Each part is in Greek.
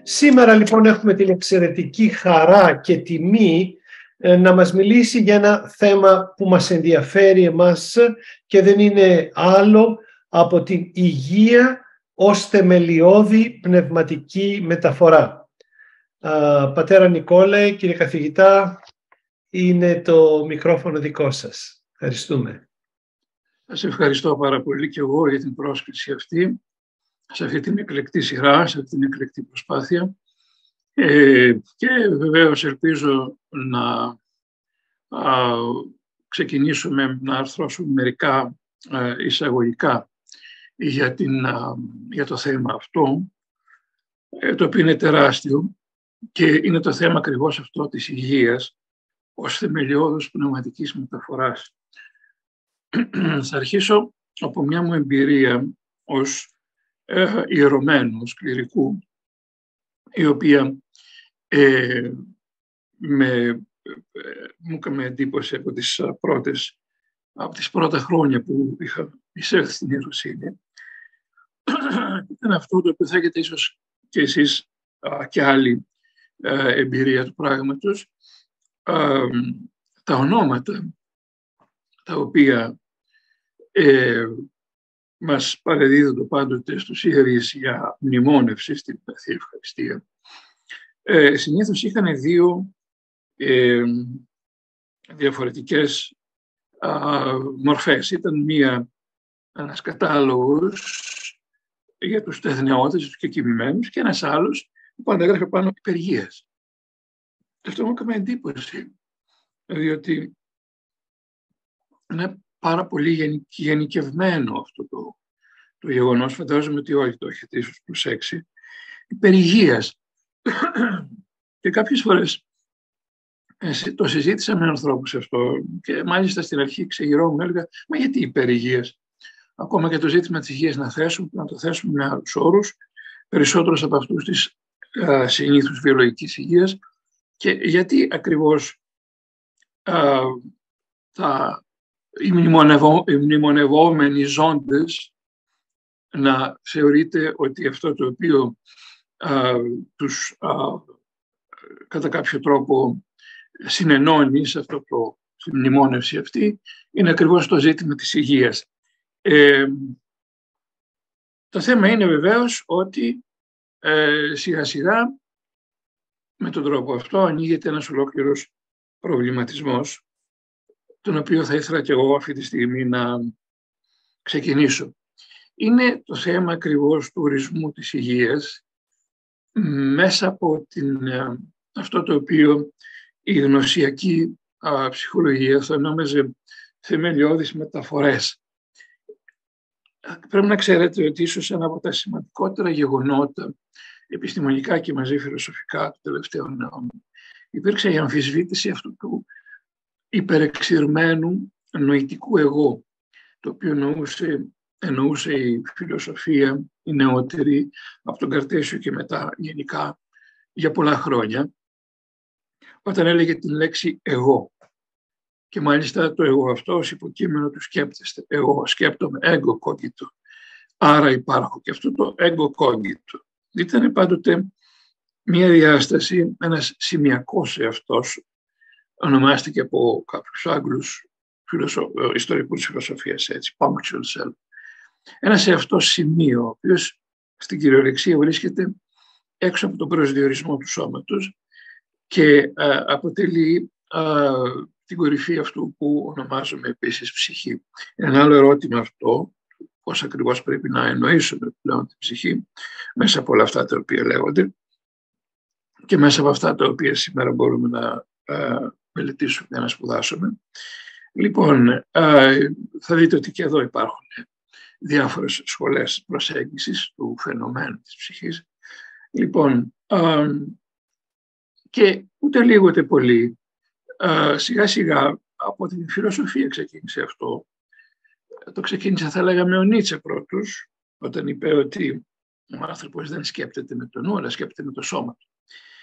Σήμερα λοιπόν έχουμε την εξαιρετική χαρά και τιμή να μας μιλήσει για ένα θέμα που μας ενδιαφέρει εμάς και δεν είναι άλλο από την υγεία ως θεμελιώδη πνευματική μεταφορά. Πατέρα Νικόλαε, κύριε καθηγητά, είναι το μικρόφωνο δικό σας. Ευχαριστούμε. Σας ευχαριστώ πάρα πολύ και εγώ για την πρόσκληση αυτή, σε αυτή την εκλεκτή σειρά, σε αυτή την εκλεκτή προσπάθεια. Και βεβαίως ελπίζω να ξεκινήσουμε να αρθρώσουμε μερικά εισαγωγικά για το θέμα αυτό, το οποίο είναι τεράστιο και είναι το θέμα ακριβώς αυτό της υγείας ως θεμελιώδους πνευματικής μεταφοράς. Θα αρχίσω από μια μου εμπειρία ως ιερωμένου, ως κληρικού, η οποία μου έκανε εντύπωση από τις πρώτα χρόνια που είχα εισέλθει στην ιεροσύνη. Ήταν αυτό το οποίο θα έχετε ίσως και εσείς και άλλη εμπειρία του πράγματος. Τα ονόματα τα οποία μας παρεδίδονται πάντοτε στους ιερείς για μνημόνευση στην Θεία Ευχαριστία, συνήθως είχαν δύο διαφορετικές μορφές. Ήταν ένας κατάλογος για τους τεθνεώτες, τους κεκοιμημένους, και ένας άλλος που αντέγραφε πάνω υπεργίες. Αυτό μου έκανε εντύπωση, διότι είναι πάρα πολύ γενικευμένο αυτό το γεγονός. Φαντάζομαι ότι όλοι το έχετε ίσως προσέξει. Υπερηγείας. Και κάποιες φορές το συζήτησα με ανθρώπους αυτό και μάλιστα στην αρχή ξεγυρώμουν, έλεγα, μα γιατί υπερηγείας? Ακόμα και το ζήτημα της υγείας να το θέσουμε με άλλους όρους, περισσότερους από αυτούς της συνήθους βιολογικής υγείας, και γιατί ακριβώς οι μνημονευόμενοι ζώντες να θεωρείται ότι αυτό το οποίο τους κατά κάποιο τρόπο συνενώνει σε στη μνημόνευση αυτή είναι ακριβώς το ζήτημα της υγείας. Το θέμα είναι βεβαίως ότι σιγά σιγά με τον τρόπο αυτό ανοίγεται ένας ολόκληρος προβληματισμός, τον οποίο θα ήθελα και εγώ αυτή τη στιγμή να ξεκινήσω. Είναι το θέμα ακριβώς του ορισμού της υγείας μέσα από αυτό το οποίο η γνωσιακή ψυχολογία θα ονόμαζε θεμελιώδεις μεταφορές. Πρέπει να ξέρετε ότι ίσως ένα από τα σημαντικότερα γεγονότα επιστημονικά και μαζί φιλοσοφικά του τελευταίου αιώνα υπήρξε η αμφισβήτηση αυτού του υπερεξηρμένου νοητικού εγώ, το οποίο εννοούσε η φιλοσοφία, η νεότερη, από τον Καρτέσιο και μετά γενικά για πολλά χρόνια, όταν έλεγε την λέξη εγώ. Και μάλιστα το εγώ αυτό ως υποκείμενο του σκέπτεστε. Εγώ σκέπτομαι, ego cogito. Άρα υπάρχω. Και αυτό το ego cogito ήταν πάντοτε μια διάσταση, ένας σημειακός εαυτός, ονομάστηκε από κάποιους Άγγλους ιστορικούς φιλοσοφίας έτσι, punctual self. Ένας εαυτός σημείο, ο οποίος στην κυριολεξία βρίσκεται έξω από τον προσδιορισμό του σώματος και αποτελεί την κορυφή αυτού που ονομάζουμε επίσης ψυχή. Ένα άλλο ερώτημα αυτό, πώς ακριβώς πρέπει να εννοήσουμε πλέον την ψυχή, μέσα από όλα αυτά τα οποία λέγονται και μέσα από αυτά τα οποία σήμερα μπορούμε να μελετήσουμε και να σπουδάσουμε. Λοιπόν, θα δείτε ότι και εδώ υπάρχουν διάφορες σχολές προσέγγισης του φαινομένου της ψυχής. Λοιπόν, και ούτε λίγο ούτε πολύ, σιγά σιγά από την φιλοσοφία ξεκίνησε αυτό. Το ξεκίνησε, θα λέγαμε, ο Νίτσε πρώτος, όταν είπε ότι ο άνθρωπος δεν σκέπτεται με το νου, αλλά σκέπτεται με το σώμα του.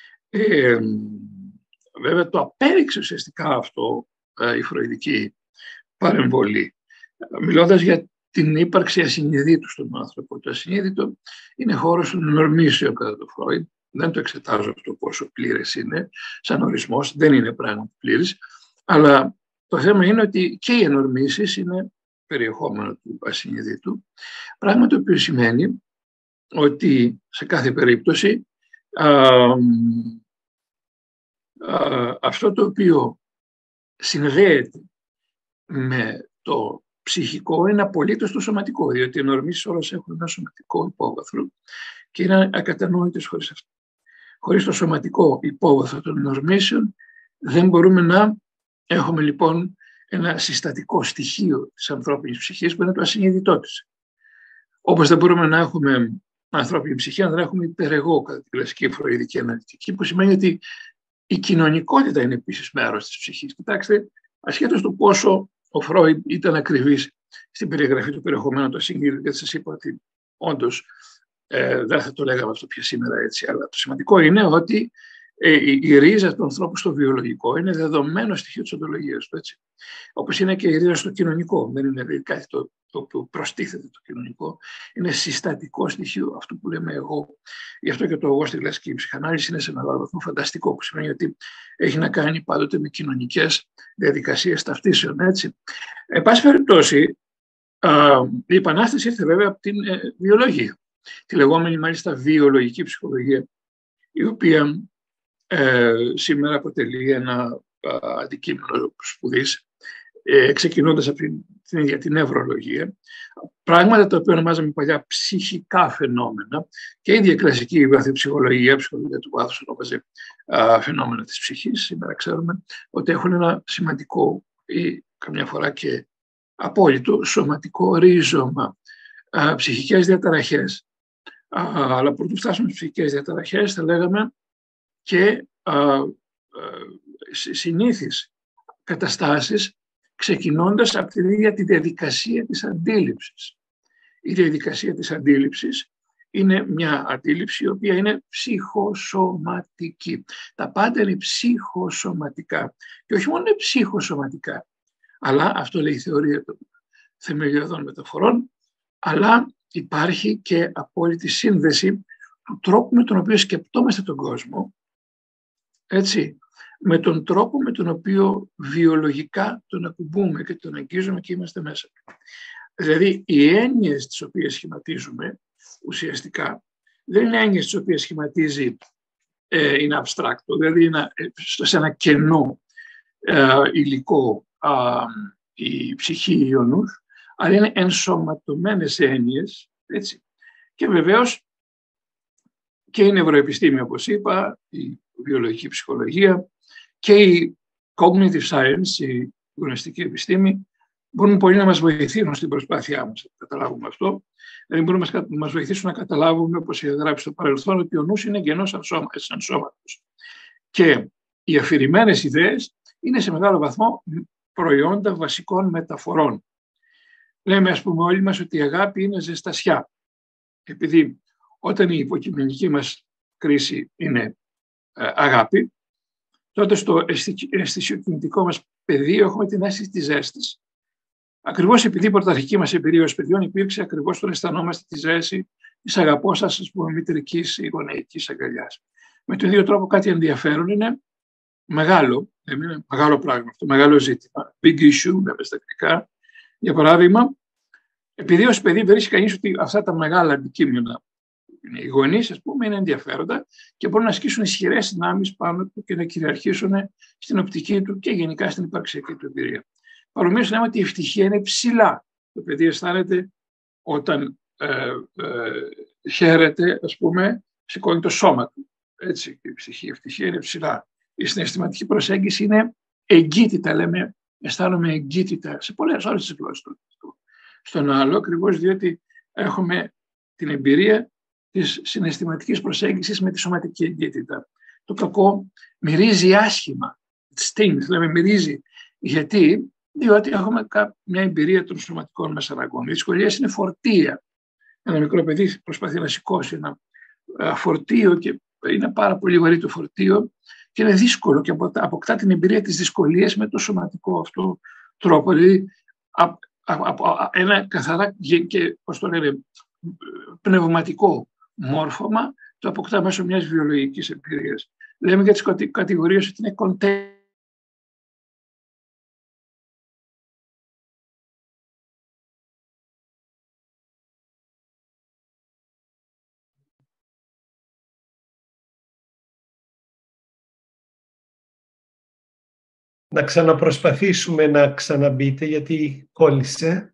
Βέβαια το απέριξε ουσιαστικά αυτό η φροηδική παρεμβολή, μιλώντας για την ύπαρξη ασυνειδήτου στον άνθρωπο. Το ασυνείδητο είναι χώρος των νορμήσεων κατά το Φρόιντ, δεν το εξετάζω αυτό πόσο πλήρες είναι, σαν ορισμός, δεν είναι πράγματι πλήρης, αλλά το θέμα είναι ότι και οι ενορμήσεις είναι περιεχόμενο του ασυνείδητου, πράγμα το οποίο σημαίνει ότι σε κάθε περίπτωση αυτό το οποίο συνδέεται με το ψυχικό είναι απολύτως το σωματικό, διότι οι ενορμήσεις όλες έχουν ένα σωματικό υπόβαθρο και είναι ακατανόητες χωρίς αυτό. Χωρίς το σωματικό υπόβαθρο των ενορμήσεων δεν μπορούμε να έχουμε λοιπόν ένα συστατικό στοιχείο της ανθρώπινης ψυχής που είναι το ασυνείδητό της. Όπως δεν μπορούμε να έχουμε ανθρώπινη ψυχή αν δεν έχουμε υπερεγώ κατά την κλασική φροηδική αναλυτική, που σημαίνει ότι η κοινωνικότητα είναι επίσης μέρος της ψυχής. Κοιτάξτε, ασχέτως του πόσο ο Φρόιντ ήταν ακριβής στην περιγραφή του περιεχομένου του ασυνείδητου, γιατί σας είπα ότι όντως δεν θα το λέγαμε αυτό πια σήμερα έτσι, αλλά το σημαντικό είναι ότι η ρίζα του ανθρώπου στο βιολογικό είναι δεδομένο στοιχείο της οντολογίας του. Όπως είναι και η ρίζα στο κοινωνικό. Δεν είναι δηλαδή κάτι το οποίο προστίθεται το κοινωνικό. Είναι συστατικό στοιχείο αυτού που λέμε εγώ. Γι' αυτό και το εγώ στην κλασική ψυχανάλυση είναι σε μεγάλο βαθμό φανταστικό, που σημαίνει ότι έχει να κάνει πάντοτε με κοινωνικές διαδικασίες ταυτίσεων. Εν πάση περιπτώσει, η επανάσταση ήρθε βέβαια από την βιολογία. Τη λεγόμενη μάλιστα βιολογική ψυχολογία, η οποία σήμερα αποτελεί ένα αντικείμενο σπουδής, ξεκινώντας από την ίδια την νευρολογία, πράγματα τα οποία ονομάζαμε παλιά ψυχικά φαινόμενα, και η ίδια κλασική βαθυψυχολογία, ψυχολογία του βάθους, ονόμαζε φαινόμενα της ψυχής. Σήμερα ξέρουμε ότι έχουν ένα σημαντικό ή καμιά φορά και απόλυτο σωματικό ρίζωμα, ψυχικές διαταραχές. Αλλά πρωτού φτάσουμε στις ψυχικές διαταραχές, θα λέγαμε και συνήθεις καταστάσεις, ξεκινώντας από την ίδια τη διαδικασία της αντίληψης. Η διαδικασία της αντίληψης είναι μια αντίληψη η οποία είναι ψυχοσωματική. Τα πάντα είναι ψυχοσωματικά. Και όχι μόνο είναι ψυχοσωματικά, αλλά αυτό λέει η θεωρία των θεμελιωδών μεταφορών, αλλά υπάρχει και απόλυτη σύνδεση του τρόπου με τον οποίο σκεπτόμαστε τον κόσμο, με τον τρόπο με τον οποίο βιολογικά τον ακουμπούμε και τον αγγίζουμε και είμαστε μέσα. Δηλαδή, οι έννοιες τις οποίες σχηματίζουμε ουσιαστικά δεν είναι έννοιες τις οποίες σχηματίζει είναι abstract, δηλαδή είναι σε ένα κενό υλικό η ψυχή ή ο νους, αλλά είναι ενσωματωμένες έννοιες, έτσι. Και βεβαίως και η νευροεπιστήμη, όπως είπα, η βιολογική ψυχολογία και η cognitive science, η γνωστική επιστήμη, μπορούν πολύ να μας βοηθήσουν στην προσπάθειά μας να καταλάβουμε αυτό. Δηλαδή μπορούν να μας βοηθήσουν να καταλάβουμε, όπως είχα γράψει στο παρελθόν, ότι ο νους είναι γενός ενσώματος. Και οι αφηρημένες ιδέες είναι σε μεγάλο βαθμό προϊόντα βασικών μεταφορών. Λέμε, ας πούμε, όλοι μας ότι η αγάπη είναι ζεστασιά. Επειδή όταν η υποκειμενική μας κρίση είναι αγάπη, τότε στο αισθησιοκινητικό μας πεδίο έχουμε την αίσθηση της ζέστης. Ακριβώς επειδή η πρωταρχική μας εμπειρία ως παιδιών υπήρξε ακριβώς όταν αισθανόμαστε τη ζέση της αγαπώσας, ας πούμε, μητρικής ή γονεϊκής αγκαλιάς. Με τον ίδιο τρόπο κάτι ενδιαφέρον είναι μεγάλο, είναι μεγάλο πράγμα αυτό, μεγάλο ζήτημα, big issue, λέμε στα αγγλικά. Για παράδειγμα, επειδή ως παιδί βρίσκει κανείς ότι αυτά τα μεγάλα αντικείμενα, οι γονείς, ας πούμε, είναι ενδιαφέροντα και μπορούν να ασκήσουν ισχυρές δυνάμεις πάνω του και να κυριαρχήσουν στην οπτική του και γενικά στην υπαρξιακή του εμπειρία. Παρομοίως λέμε ότι η ευτυχία είναι ψηλά. Το παιδί αισθάνεται όταν χαίρεται, ας πούμε, σηκώνει το σώμα του. Έτσι, η ευτυχία είναι ψηλά. Η συναισθηματική προσέγγιση είναι εγκύτητα, λέμε, αισθάνομαι εγκύτητα σε όλες τις γλώσσες. Στον άλλο, ακριβώς διότι έχουμε την εμπειρία της συναισθηματικής προσέγγισης με τη σωματική εγκύτητα. Το κακό μυρίζει άσχημα. Stings, λέμε, μυρίζει. Γιατί? Διότι έχουμε μια εμπειρία των σωματικών μας αναγκών. Οι δυσκολίες είναι φορτία. Ένα μικρό παιδί προσπαθεί να σηκώσει ένα φορτίο και είναι πάρα πολύ βαρύ το φορτίο και είναι δύσκολο και αποκτά την εμπειρία της δυσκολίας με το σωματικό αυτό τρόπο. Δηλαδή, ένα καθαρά και, πώς το λένε, πνευματικό μόρφωμα το αποκτά μέσω μιας βιολογικής εμπειρίας. Λέμε για τις κατηγορίες ότι είναι content. Να ξαναπροσπαθήσουμε να ξαναμπείτε γιατί κόλλησε.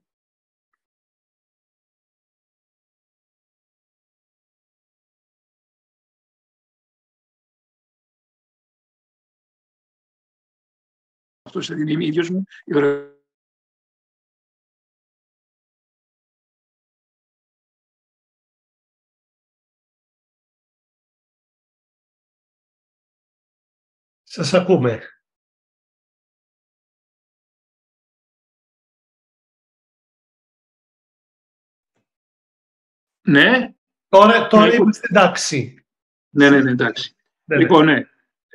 Αυτός θα είναι ίδιος μου. Σας ακούμε. Ναι. Τώρα είμαστε εντάξει. Ναι, εντάξει. Ναι. Λοιπόν, ναι.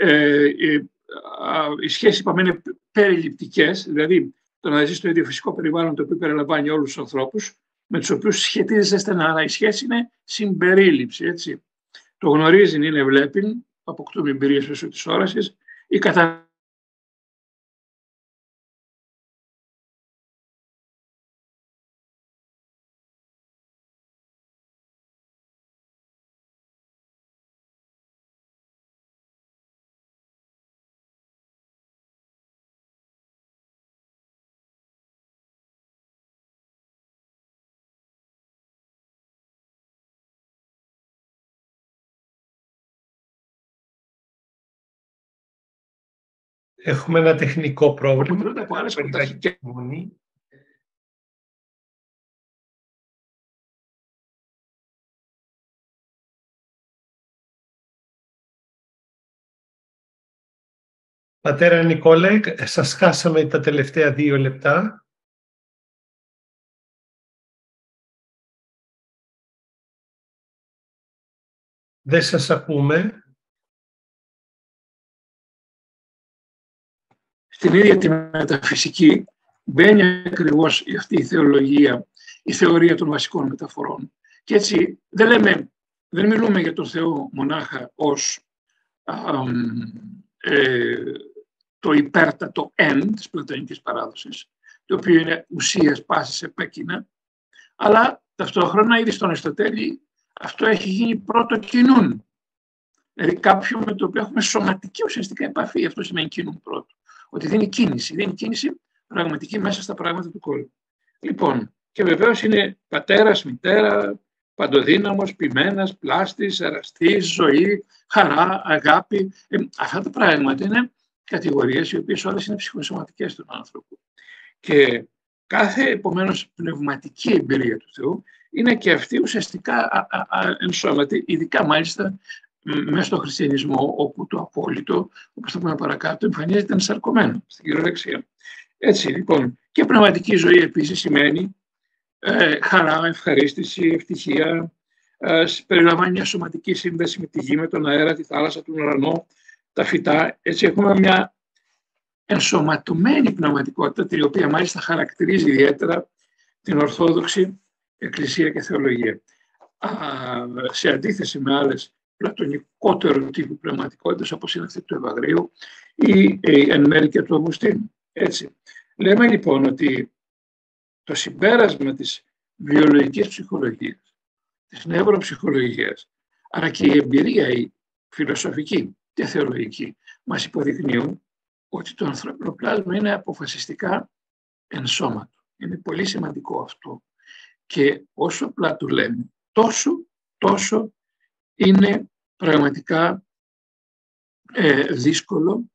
Η σχέση, είπαμε, είναι περιληπτικές, δηλαδή το να ζει στο ίδιο φυσικό περιβάλλον το οποίο περιλαμβάνει όλους τους ανθρώπους με τους οποίους σχετίζεσαι στενά. Αλλά η σχέση είναι συμπερίληψη, έτσι. Το γνωρίζει είναι βλέπει, αποκτούμε εμπειρίες μέσω της όρασης, ή Έχουμε ένα τεχνικό πρόβλημα. από άλλες πρωταρχικές. Πατέρα Νικόλα, σας χάσαμε τα τελευταία 2 λεπτά. Δεν σας ακούμε. Στην ίδια τη μεταφυσική μπαίνει ακριβώς αυτή η θεολογία, η θεωρία των βασικών μεταφορών. Και έτσι δεν μιλούμε για τον Θεό μονάχα ως το υπέρτατο εν της πλατωνικής παράδοσης, το οποίο είναι ουσίας πάσης επέκεινα, αλλά ταυτόχρονα ήδη στον Αριστοτέλη αυτό έχει γίνει πρώτο κοινούν. Δηλαδή κάποιον με το οποίο έχουμε σωματική ουσιαστικά επαφή, αυτό σημαίνει κοινούν πρώτο. Ότι δίνει κίνηση πραγματική μέσα στα πράγματα του κόσμου. Λοιπόν, και βεβαίως είναι πατέρας, μητέρα, παντοδύναμος, ποιμένας, πλάστης, εραστής, ζωή, χαρά, αγάπη. Αυτά τα πράγματα είναι κατηγορίες οι οποίες όλες είναι ψυχοσωματικές του άνθρωπου. Και κάθε επομένως πνευματική εμπειρία του Θεού είναι και αυτή ουσιαστικά ενσώματη, ειδικά μάλιστα μέσα στο χριστιανισμό, όπου το απόλυτο, όπως θα πούμε παρακάτω, εμφανίζεται ενσαρκωμένο στην κυριολεξία. Έτσι λοιπόν, και πνευματική ζωή επίσης σημαίνει χαρά, ευχαρίστηση, ευτυχία, περιλαμβάνει μια σωματική σύνδεση με τη γη, με τον αέρα, τη θάλασσα, τον ουρανό, τα φυτά. Έτσι έχουμε μια ενσωματωμένη πνευματικότητα, την οποία μάλιστα χαρακτηρίζει ιδιαίτερα την Ορθόδοξη Εκκλησία και Θεολογία. Σε αντίθεση με άλλες πλατωνικότερου τύπου πνευματικότητες, όπως είναι αυτή του Ευαγρίου ή εν μέρει και του Αυγουστίνου. Έτσι. Λέμε λοιπόν ότι το συμπέρασμα της βιολογικής ψυχολογίας, της νευροψυχολογίας, αλλά και η εμπειρία η φιλοσοφική και θεολογική μας υποδεικνύουν ότι το ανθρώπινο πλάσμα είναι αποφασιστικά ενσώματο. Είναι πολύ σημαντικό αυτό. Και όσο απλά το λέμε, τόσο είναι πραγματικά δύσκολο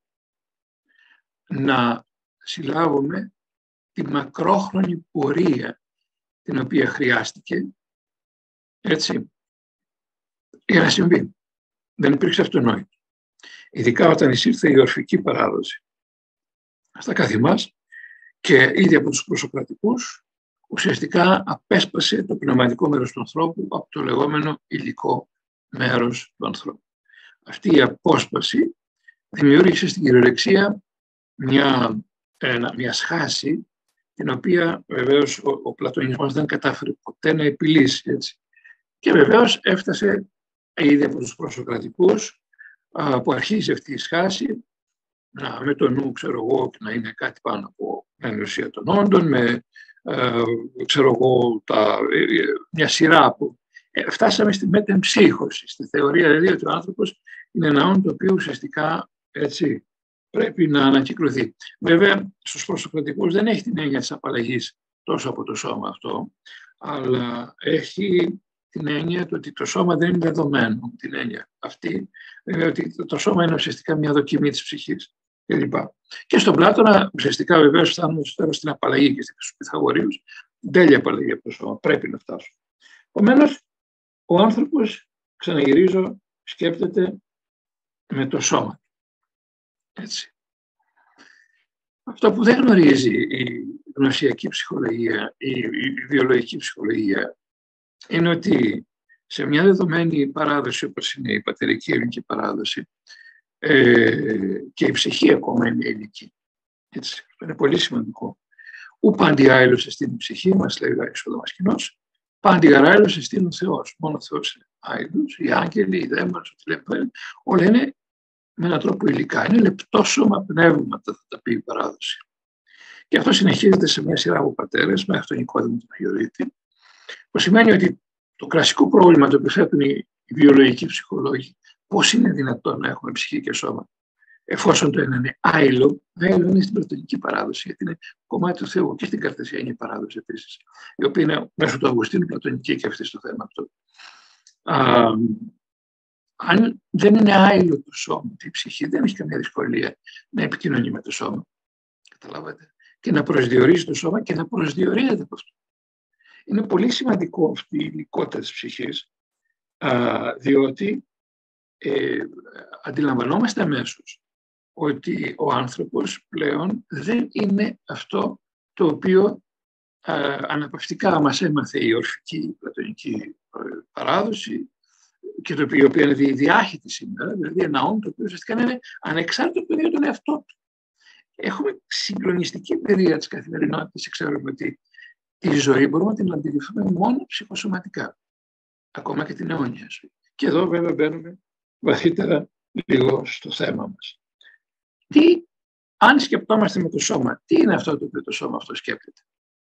να συλλάβουμε τη μακρόχρονη πορεία την οποία χρειάστηκε, έτσι, για να συμβεί. Δεν υπήρξε αυτονόητο. Ειδικά όταν εισήρθε η ορφική παράδοση στα καθημάς και ήδη από τους προσωπικούς, ουσιαστικά απέσπασε το πνευματικό μέρος του ανθρώπου από το λεγόμενο υλικό μέρος του ανθρώπου. Αυτή η απόσπαση δημιούργησε στην κυριολεξία μια σχάση, την οποία βεβαίως ο πλατωνισμός δεν κατάφερε ποτέ να επιλύσει. Έτσι. Και βεβαίως έφτασε ήδη από τους προσοκρατικούς, που αρχίζει αυτή η σχάση, με το νου, ξέρω εγώ, να είναι κάτι πάνω από ενωσία των όντων, με, ξέρω εγώ, μια σειρά από... Φτάσαμε στη μετεμψύχωση, στη θεωρία δηλαδή ότι ο άνθρωπος είναι ένα όν το οποίο ουσιαστικά έτσι πρέπει να ανακυκλωθεί. Βέβαια, στους προσοκρατικούς δεν έχει την έννοια της απαλλαγής τόσο από το σώμα αυτό, αλλά έχει την έννοια ότι το σώμα δεν είναι δεδομένο, την έννοια αυτή, βέβαια ότι το σώμα είναι ουσιαστικά μια δοκιμή της ψυχής κλπ. Και στον Πλάτωνα ουσιαστικά βεβαίως φτάνουμε στο τέλος στην απαλλαγή και στους Πυθαγορείους, τέλεια απαλλαγή από το σώμα, πρέπει να φτάσουμε. Επομένως, ο άνθρωπος, ξαναγυρίζω, σκέπτεται με το σώμα. Έτσι. Αυτό που δεν γνωρίζει η γνωσιακή ψυχολογία, η βιολογική ψυχολογία, είναι ότι σε μια δεδομένη παράδοση, όπως είναι η πατερική ελληνική παράδοση, και η ψυχή ακόμα είναι ελληνική. Έτσι. Αυτό είναι πολύ σημαντικό. Ου πάντι άειλος εστίν η ψυχή, μας λέει ο Ισοδόμας Κοινός, πάντι γαράειλος εστίν ο Θεός. Μόνο ο Θεός είναι άειλος, οι άγγελοι, οι δαίμονες, ό,τι λέμε, όλα είναι με έναν τρόπο υλικά. Είναι λεπτόσωμα πνεύματα, θα τα πει η παράδοση. Και αυτό συνεχίζεται σε μια σειρά από πατέρες, μέχρι τον Νικόδημο τον Αγιορείτη, που σημαίνει ότι το κλασικό πρόβλημα το οποίο θέτουν οι βιολογικοί ψυχολόγοι, πώς είναι δυνατόν να έχουμε ψυχή και σώμα, εφόσον το ένα είναι άειλο, άειλο είναι στην πλατωνική παράδοση, γιατί είναι κομμάτι του Θεού, και στην Καρτεσιανή παράδοση επίσης, η οποία είναι μέσω του Αυγουστίνου πλατωνική και αυτή στο θέμα αυτό. Αν δεν είναι άειλο το σώμα, η ψυχή δεν έχει καμία δυσκολία να επικοινωνεί με το σώμα. Καταλάβατε. Και να προσδιορίζει το σώμα και να προσδιορίζεται από αυτό. Είναι πολύ σημαντικό αυτή η υλικότητα της ψυχής, διότι αντιλαμβανόμαστε αμέσως ότι ο άνθρωπος πλέον δεν είναι αυτό το οποίο αναπαυτικά μας έμαθε η ορφική πλατωνική παράδοση, και το οποίο είναι διάχυτη σήμερα, δηλαδή ένα όν το οποίο ουσιαστικά είναι ανεξάρτητο παιδί τον εαυτό του. Έχουμε συγκλονιστική παιδεία της καθημερινότητας και ξέρουμε ότι τη ζωή μπορούμε να την αντιληφθούμε μόνο ψυχοσωματικά, ακόμα και την αιώνια ζωή. Και εδώ βέβαια μπαίνουμε βαθύτερα λίγο στο θέμα μας. Αν σκεπτόμαστε με το σώμα, τι είναι αυτό το οποίο το σώμα αυτό σκέπτεται?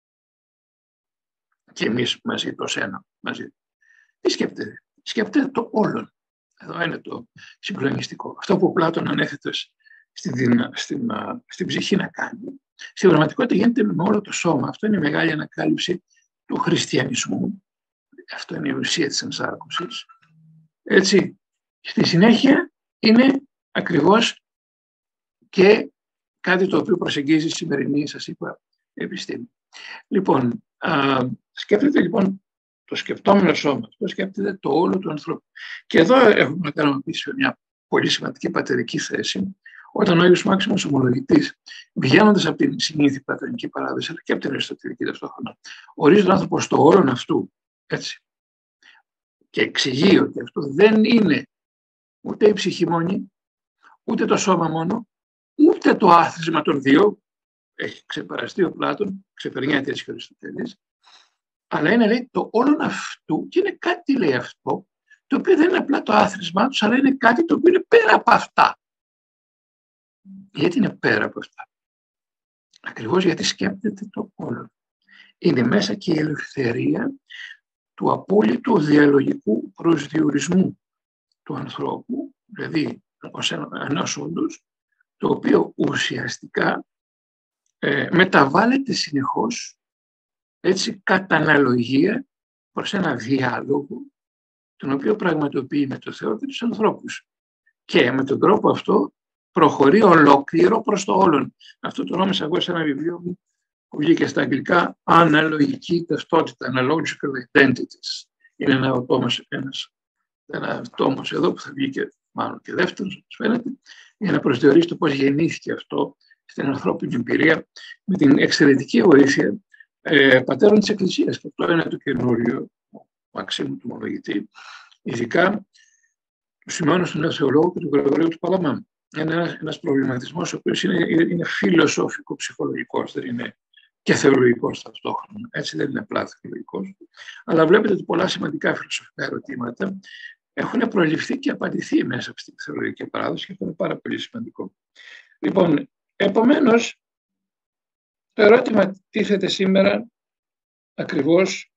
Και εμείς μαζί, το ένα μαζί. Τι σκέπτεται? Σκέπτεται το όλον. Εδώ είναι το συγκλονιστικό. Αυτό που ο Πλάτων ανέθετε στην ψυχή να κάνει, στην πραγματικότητα γίνεται με όλο το σώμα. Αυτό είναι η μεγάλη ανακάλυψη του χριστιανισμού. Αυτό είναι η ουσία της ενσάρκωσης. Έτσι, στη συνέχεια είναι ακριβώς και κάτι το οποίο προσεγγίζει η σημερινή, σας είπα, επιστήμη. Λοιπόν, σκέφτεται λοιπόν το σκεπτόμενο σώμα, αυτό σκέφτεται το όλο του ανθρώπου. Και εδώ έχουμε να κάνουμε επίσης μια πολύ σημαντική πατερική θέση, όταν ο Άγιος Μάξιμος Ομολογητής, βγαίνοντας από την συνήθη πλατωνική παράδοση, αλλά και από την αριστοτελική ταυτόχρονα, ορίζει τον άνθρωπο στο όλον αυτού, έτσι. Και εξηγεί ότι αυτό δεν είναι ούτε η ψυχή μόνη, ούτε το σώμα μόνο, ούτε το άθροισμα των δύο, έχει ξεπεραστεί ο Πλάτων, ξεπερνιέται έτσι και ο Αριστοτέλης, αλλά είναι, λέει, το όλον αυτού, και είναι κάτι, λέει, αυτό, το οποίο δεν είναι απλά το άθροισμά τους, αλλά είναι κάτι το οποίο είναι πέρα από αυτά. Γιατί είναι πέρα από αυτά? Ακριβώς γιατί σκέπτεται το όλον. Είναι μέσα και η ελευθερία του απόλυτου διαλογικού προσδιορισμού του ανθρώπου, δηλαδή ως ενός όντως, το οποίο ουσιαστικά μεταβάλλεται συνεχώς, έτσι, κατά αναλογία προς ένα διάλογο, τον οποίο πραγματοποιεί με το Θεό και τους ανθρώπους. Και με τον τρόπο αυτό προχωρεί ολόκληρο προς το όλον. Αυτό το νόμισα εγώ σε ένα βιβλίο μου που βγήκε στα αγγλικά, αναλογική ταυτότητα, analogical identities. Είναι ένα τόμος εδώ που θα βγει και μάλλον και δεύτερος, όπως φαίνεται, για να προσδιορίσει το πώς γεννήθηκε αυτό στην ανθρώπινη εμπειρία με την εξαιρετική βοήθεια πατέρων της Εκκλησίας. Και αυτό είναι το καινούριο Μαξίμου του Ομολογητή, ειδικά του Σημεώνος του Νέου Θεολόγου και του Γρηγορίου του Παλαμά. Είναι ένας προβληματισμός ο οποίος είναι φιλοσοφικό-ψυχολογικός, δεν είναι και θεολογικός ταυτόχρονα. Έτσι δεν είναι απλά θεολογικός. Αλλά βλέπετε ότι πολλά σημαντικά φιλοσοφικά ερωτήματα έχουν προληφθεί και απαντηθεί μέσα από τη θεολογική παράδοση και αυτό είναι πάρα πολύ σημαντικό. Λοιπόν, επομένως, το ερώτημα τίθεται σήμερα ακριβώς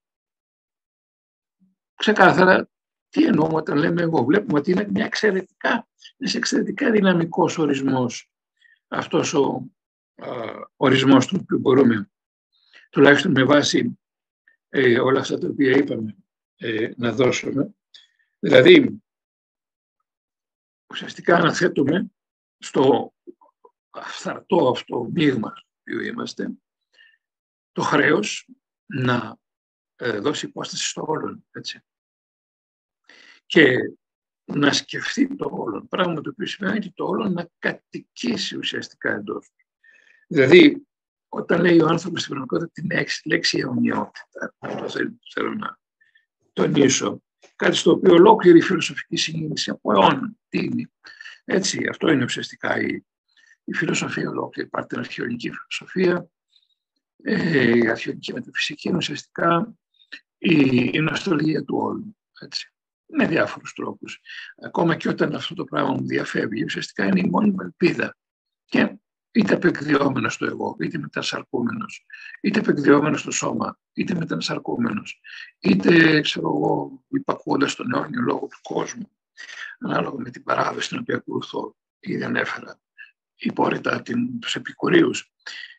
ξεκάθαρα τι εννοούμε όταν λέμε εγώ. Βλέπουμε ότι είναι ένας εξαιρετικά δυναμικός ορισμός αυτός ο ορισμός του που μπορούμε, τουλάχιστον με βάση όλα αυτά τα οποία είπαμε, να δώσουμε. Δηλαδή, ουσιαστικά αναθέτουμε στο αυθαρτό αυτό μείγμα στο οποίο είμαστε το χρέος να δώσει υπόσταση στο όλον, έτσι. Και να σκεφτεί το όλον, πράγμα το οποίο σημαίνει ότι το όλον να κατοικήσει ουσιαστικά εντός του. Δηλαδή, όταν λέει ο άνθρωπος στην πραγματικότητα τη λέξη αιωνιότητα, αυτό θέλω να τονίσω, κάτι στο οποίο ολόκληρη η φιλοσοφική συνείδηση από αιώνα τίνει. Έτσι, αυτό είναι ουσιαστικά η φιλοσοφία ολόκληρη. Υπάρχει την αρχαιολογική φιλοσοφία, η αρχαιολογική μεταφυσική είναι ουσιαστικά η νοσταλγία του όλου. Έτσι. Με διάφορους τρόπους. Ακόμα και όταν αυτό το πράγμα μου διαφεύγει, ουσιαστικά είναι η μόνη ελπίδα. Και είτε απεκδιόμενος στο εγώ, είτε μετασαρκούμενος, είτε απεκδιόμενος στο σώμα, είτε μετασαρκούμενος, είτε, ξέρω εγώ, υπακούοντας τον αιώνιο λόγο του κόσμου, ανάλογα με την παράδοση την οποία ακολουθώ, ήδη ανέφερα υπόρρητα τους επικουρείους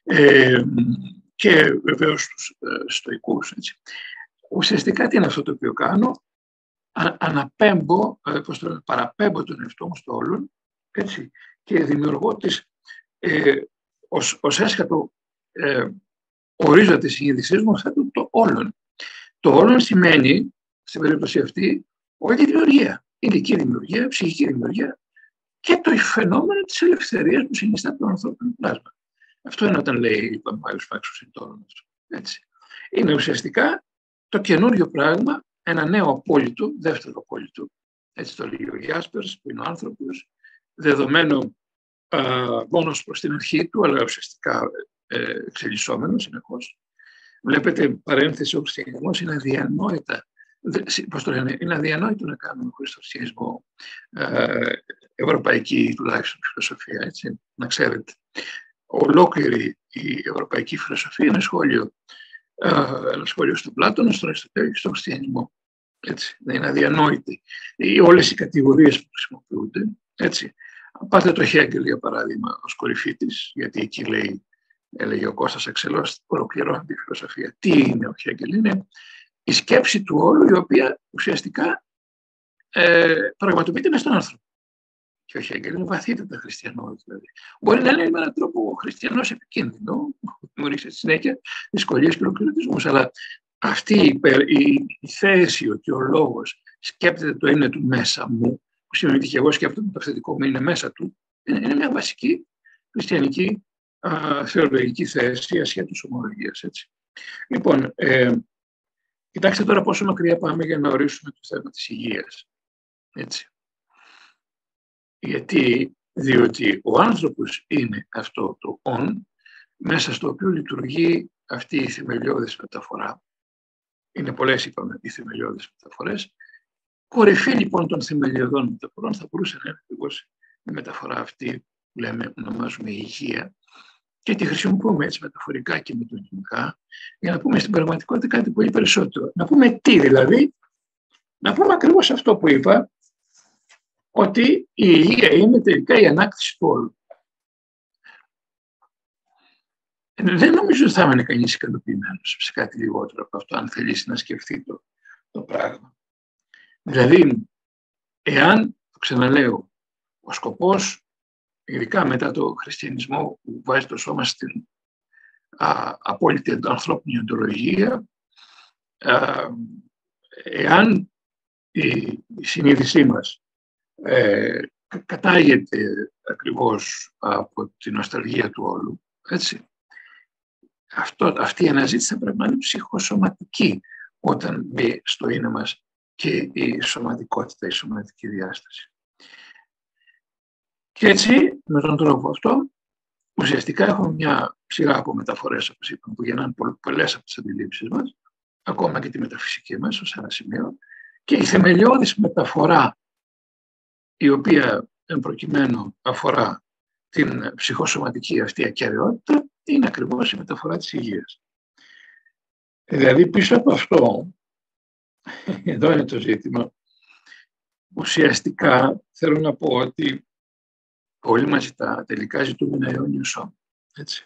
και βεβαίως τους στοικούς. Έτσι. Ουσιαστικά τι είναι αυτό το οποίο κάνω? Παραπέμπω τον εαυτό μου στο όλον, έτσι, και δημιουργώ ως έσχατο ορίζοντα της συνείδησής μου θέτω το όλον. Το όλον σημαίνει, στην περίπτωση αυτή, όλη τη δημιουργία. Ειδική δημιουργία, ψυχική δημιουργία και το φαινόμενο της ελευθερίας που συνιστά το ανθρώπινο πλάσμα. Αυτό είναι όταν λέει ο Μάιος Φάξος το όλον αυτό. Έτσι. Είναι ουσιαστικά το καινούριο πράγμα, ένα νέο απόλυτο, δεύτερο απόλυτο. Έτσι το λέει ο Γιάσπερς, που είναι ο άνθρωπος, δεδομένο μόνος προς την αρχή του, αλλά ουσιαστικά εξελισσόμενο συνεχώς. Βλέπετε, παρένθεση, ο χριστιανισμός είναι αδιανόητα. Είναι αδιανόητο να κάνουμε χωρίς το χριστιανισμό ευρωπαϊκή τουλάχιστον φιλοσοφία, έτσι, να ξέρετε. Ολόκληρη η ευρωπαϊκή φιλοσοφία είναι ένα σχόλιο στον Πλάτωνα, στον Αριστοτέλη και στον χριστιανισμό. Έτσι, δεν είναι αδιανόητη. Όλες οι κατηγορίες που χρησιμοποιούνται, έτσι. Πάτε το Χέγκελ, για παράδειγμα, ως κορυφή της, γιατί εκεί έλεγε ο Κώστας Αξελός, ολοκληρώνει τη φιλοσοφία. Τι είναι ο Χέγκελ? Είναι η σκέψη του όλου, η οποία ουσιαστικά πραγματοποιείται μες στον άνθρωπο. Και ο Χέγκελ είναι βαθύτατα χριστιανός. Δηλαδή. Μπορεί να είναι με έναν τρόπο χριστιανός επικίνδυνο, δημιουργήσει στη συνέχεια δυσκολίες και ολοκληρωτισμούς, αλλά αυτή η θέση ότι ο λόγος σκέπτεται το είναι του μέσα μου, που σημαίνει ότι και εγώ σκέπτομαι το αυθεντικό μου είναι μέσα του, είναι μια βασική χριστιανική θεολογική θέση ασχέτως ομολογίας. Έτσι. Λοιπόν, κοιτάξτε τώρα πόσο μακριά πάμε για να ορίσουμε το θέμα της υγείας. Έτσι. Διότι ο άνθρωπος είναι αυτό το «ον», μέσα στο οποίο λειτουργεί αυτή η θεμελιώδης μεταφορά. Είναι πολλές, είπαμε, οι θεμελιώδεις μεταφορές. Κορυφή λοιπόν των θεμελιωδών μεταφορών θα μπορούσε να είναι ακριβώς η μεταφορά αυτή που ονομάζουμε υγεία και τη χρησιμοποιούμε έτσι μεταφορικά και μετωνυμικά για να πούμε στην πραγματικότητα κάτι πολύ περισσότερο. Να πούμε τι δηλαδή? Να πούμε ακριβώς αυτό που είπα, ότι η υγεία είναι τελικά η ανάκτηση του όλου. Δεν νομίζω ότι θα είναι κανείς ικανοποιημένος σε κάτι λιγότερο από αυτό, αν θελήσει να σκεφτεί το πράγμα. Δηλαδή, εάν, το ξαναλέω, ο σκοπός, ειδικά μετά το χριστιανισμό που βάζει το σώμα στην απόλυτη ανθρώπινη οντολογία, εάν η συνείδησή μας κατάγεται ακριβώς από την νοσταλγία του όλου, έτσι, αυτή η αναζήτηση θα πρέπει να είναι ψυχοσωματική όταν μπει στο είναι μας και η σωματικότητα, η σωματική διάσταση. Και έτσι, με τον τρόπο αυτό, ουσιαστικά έχουμε μια σειρά από μεταφορές, όπως είπαμε, που γεννάνε πολλές από τις αντιλήψεις μας, ακόμα και τη μεταφυσική μας, ως ένα σημείο, Και η θεμελιώδης μεταφορά, η οποία εν προκειμένου αφορά την ψυχοσωματική αυτή ακεραιότητα, είναι ακριβώς η μεταφορά της υγείας. Δηλαδή πίσω από αυτό, εδώ είναι το ζήτημα, ουσιαστικά θέλω να πω ότι όλοι μαζί τελικά ζητούμε ένα αιώνιο σώμα. Έτσι.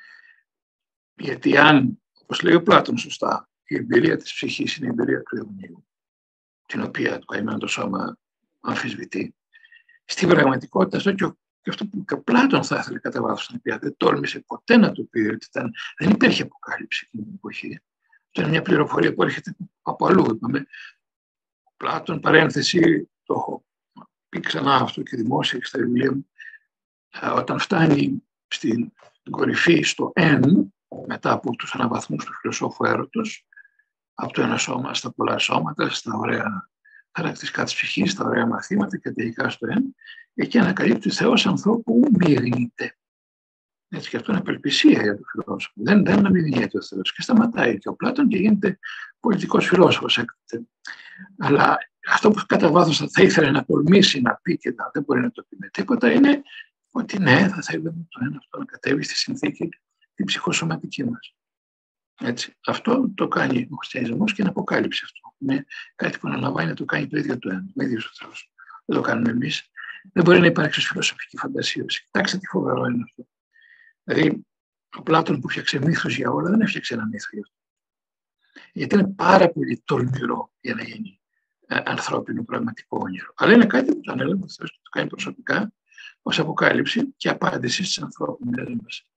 Γιατί αν, όπως λέει ο Πλάτων σωστά, η εμπειρία της ψυχής είναι η εμπειρία του αιωνίου, την οποία το καημένο το σώμα αμφισβητεί, στην πραγματικότητα αυτό και αυτό που ο Πλάτων θα ήθελε κατά βάθος να πει, δεν τόλμησε ποτέ να το πει, ότι δεν υπήρχε αποκάλυψη εκείνη την εποχή. Αυτό είναι μια πληροφορία που έρχεται από αλλού. Είπαμε, ο Πλάτων, παρένθεση, το έχω πει ξανά αυτό και δημόσια και στα βιβλία μου, όταν φτάνει στην κορυφή, στο «εν», μετά από τους αναβαθμούς του φιλοσόφου έρωτος, από το ένα σώμα στα πολλά σώματα, στα ωραία χαρακτηριστικά της ψυχής, στα ωραία μαθήματα και τελικά στο «εν», εκεί ανακαλύπτει ο Θεός ανθρώπου μυρνείται. Έτσι, και αυτό είναι απελπισία για τον φιλόσοφο. Δεν αμυνιέται ο Θεός και σταματάει και ο Πλάτων και γίνεται πολιτικός φιλόσοφος έκτοτε. Αλλά αυτό που κατά βάθος θα ήθελε να τολμήσει να πει και δεν μπορεί να το πει με τίποτα είναι ότι ναι, θα θέλουμε το ένα αυτό να κατέβει στη συνθήκη την ψυχοσωματική μας. Έτσι. Αυτό το κάνει ο χριστιανισμός και είναι αποκάλυψη αυτό. Είναι κάτι που αναλαμβάνει να το κάνει το ίδιο το ένα, ο ίδιος ο Θεός. Δεν το κάνουμε εμείς. Δεν μπορεί να υπάρξει ως φιλοσοφική φαντασίωση. Κοιτάξτε τι φοβερό είναι αυτό. Δηλαδή, ο Πλάτων που φτιάξε μύθους για όλα δεν έφτιαξε ένα μύθο για αυτό. Γιατί είναι πάρα πολύ τολμηρό για να γίνει ανθρώπινο πραγματικό όνειρο. Αλλά είναι κάτι που το ανέλαβε ο Θεός και το κάνει προσωπικά ως αποκάλυψη και απάντηση στις ανθρώπινες μας.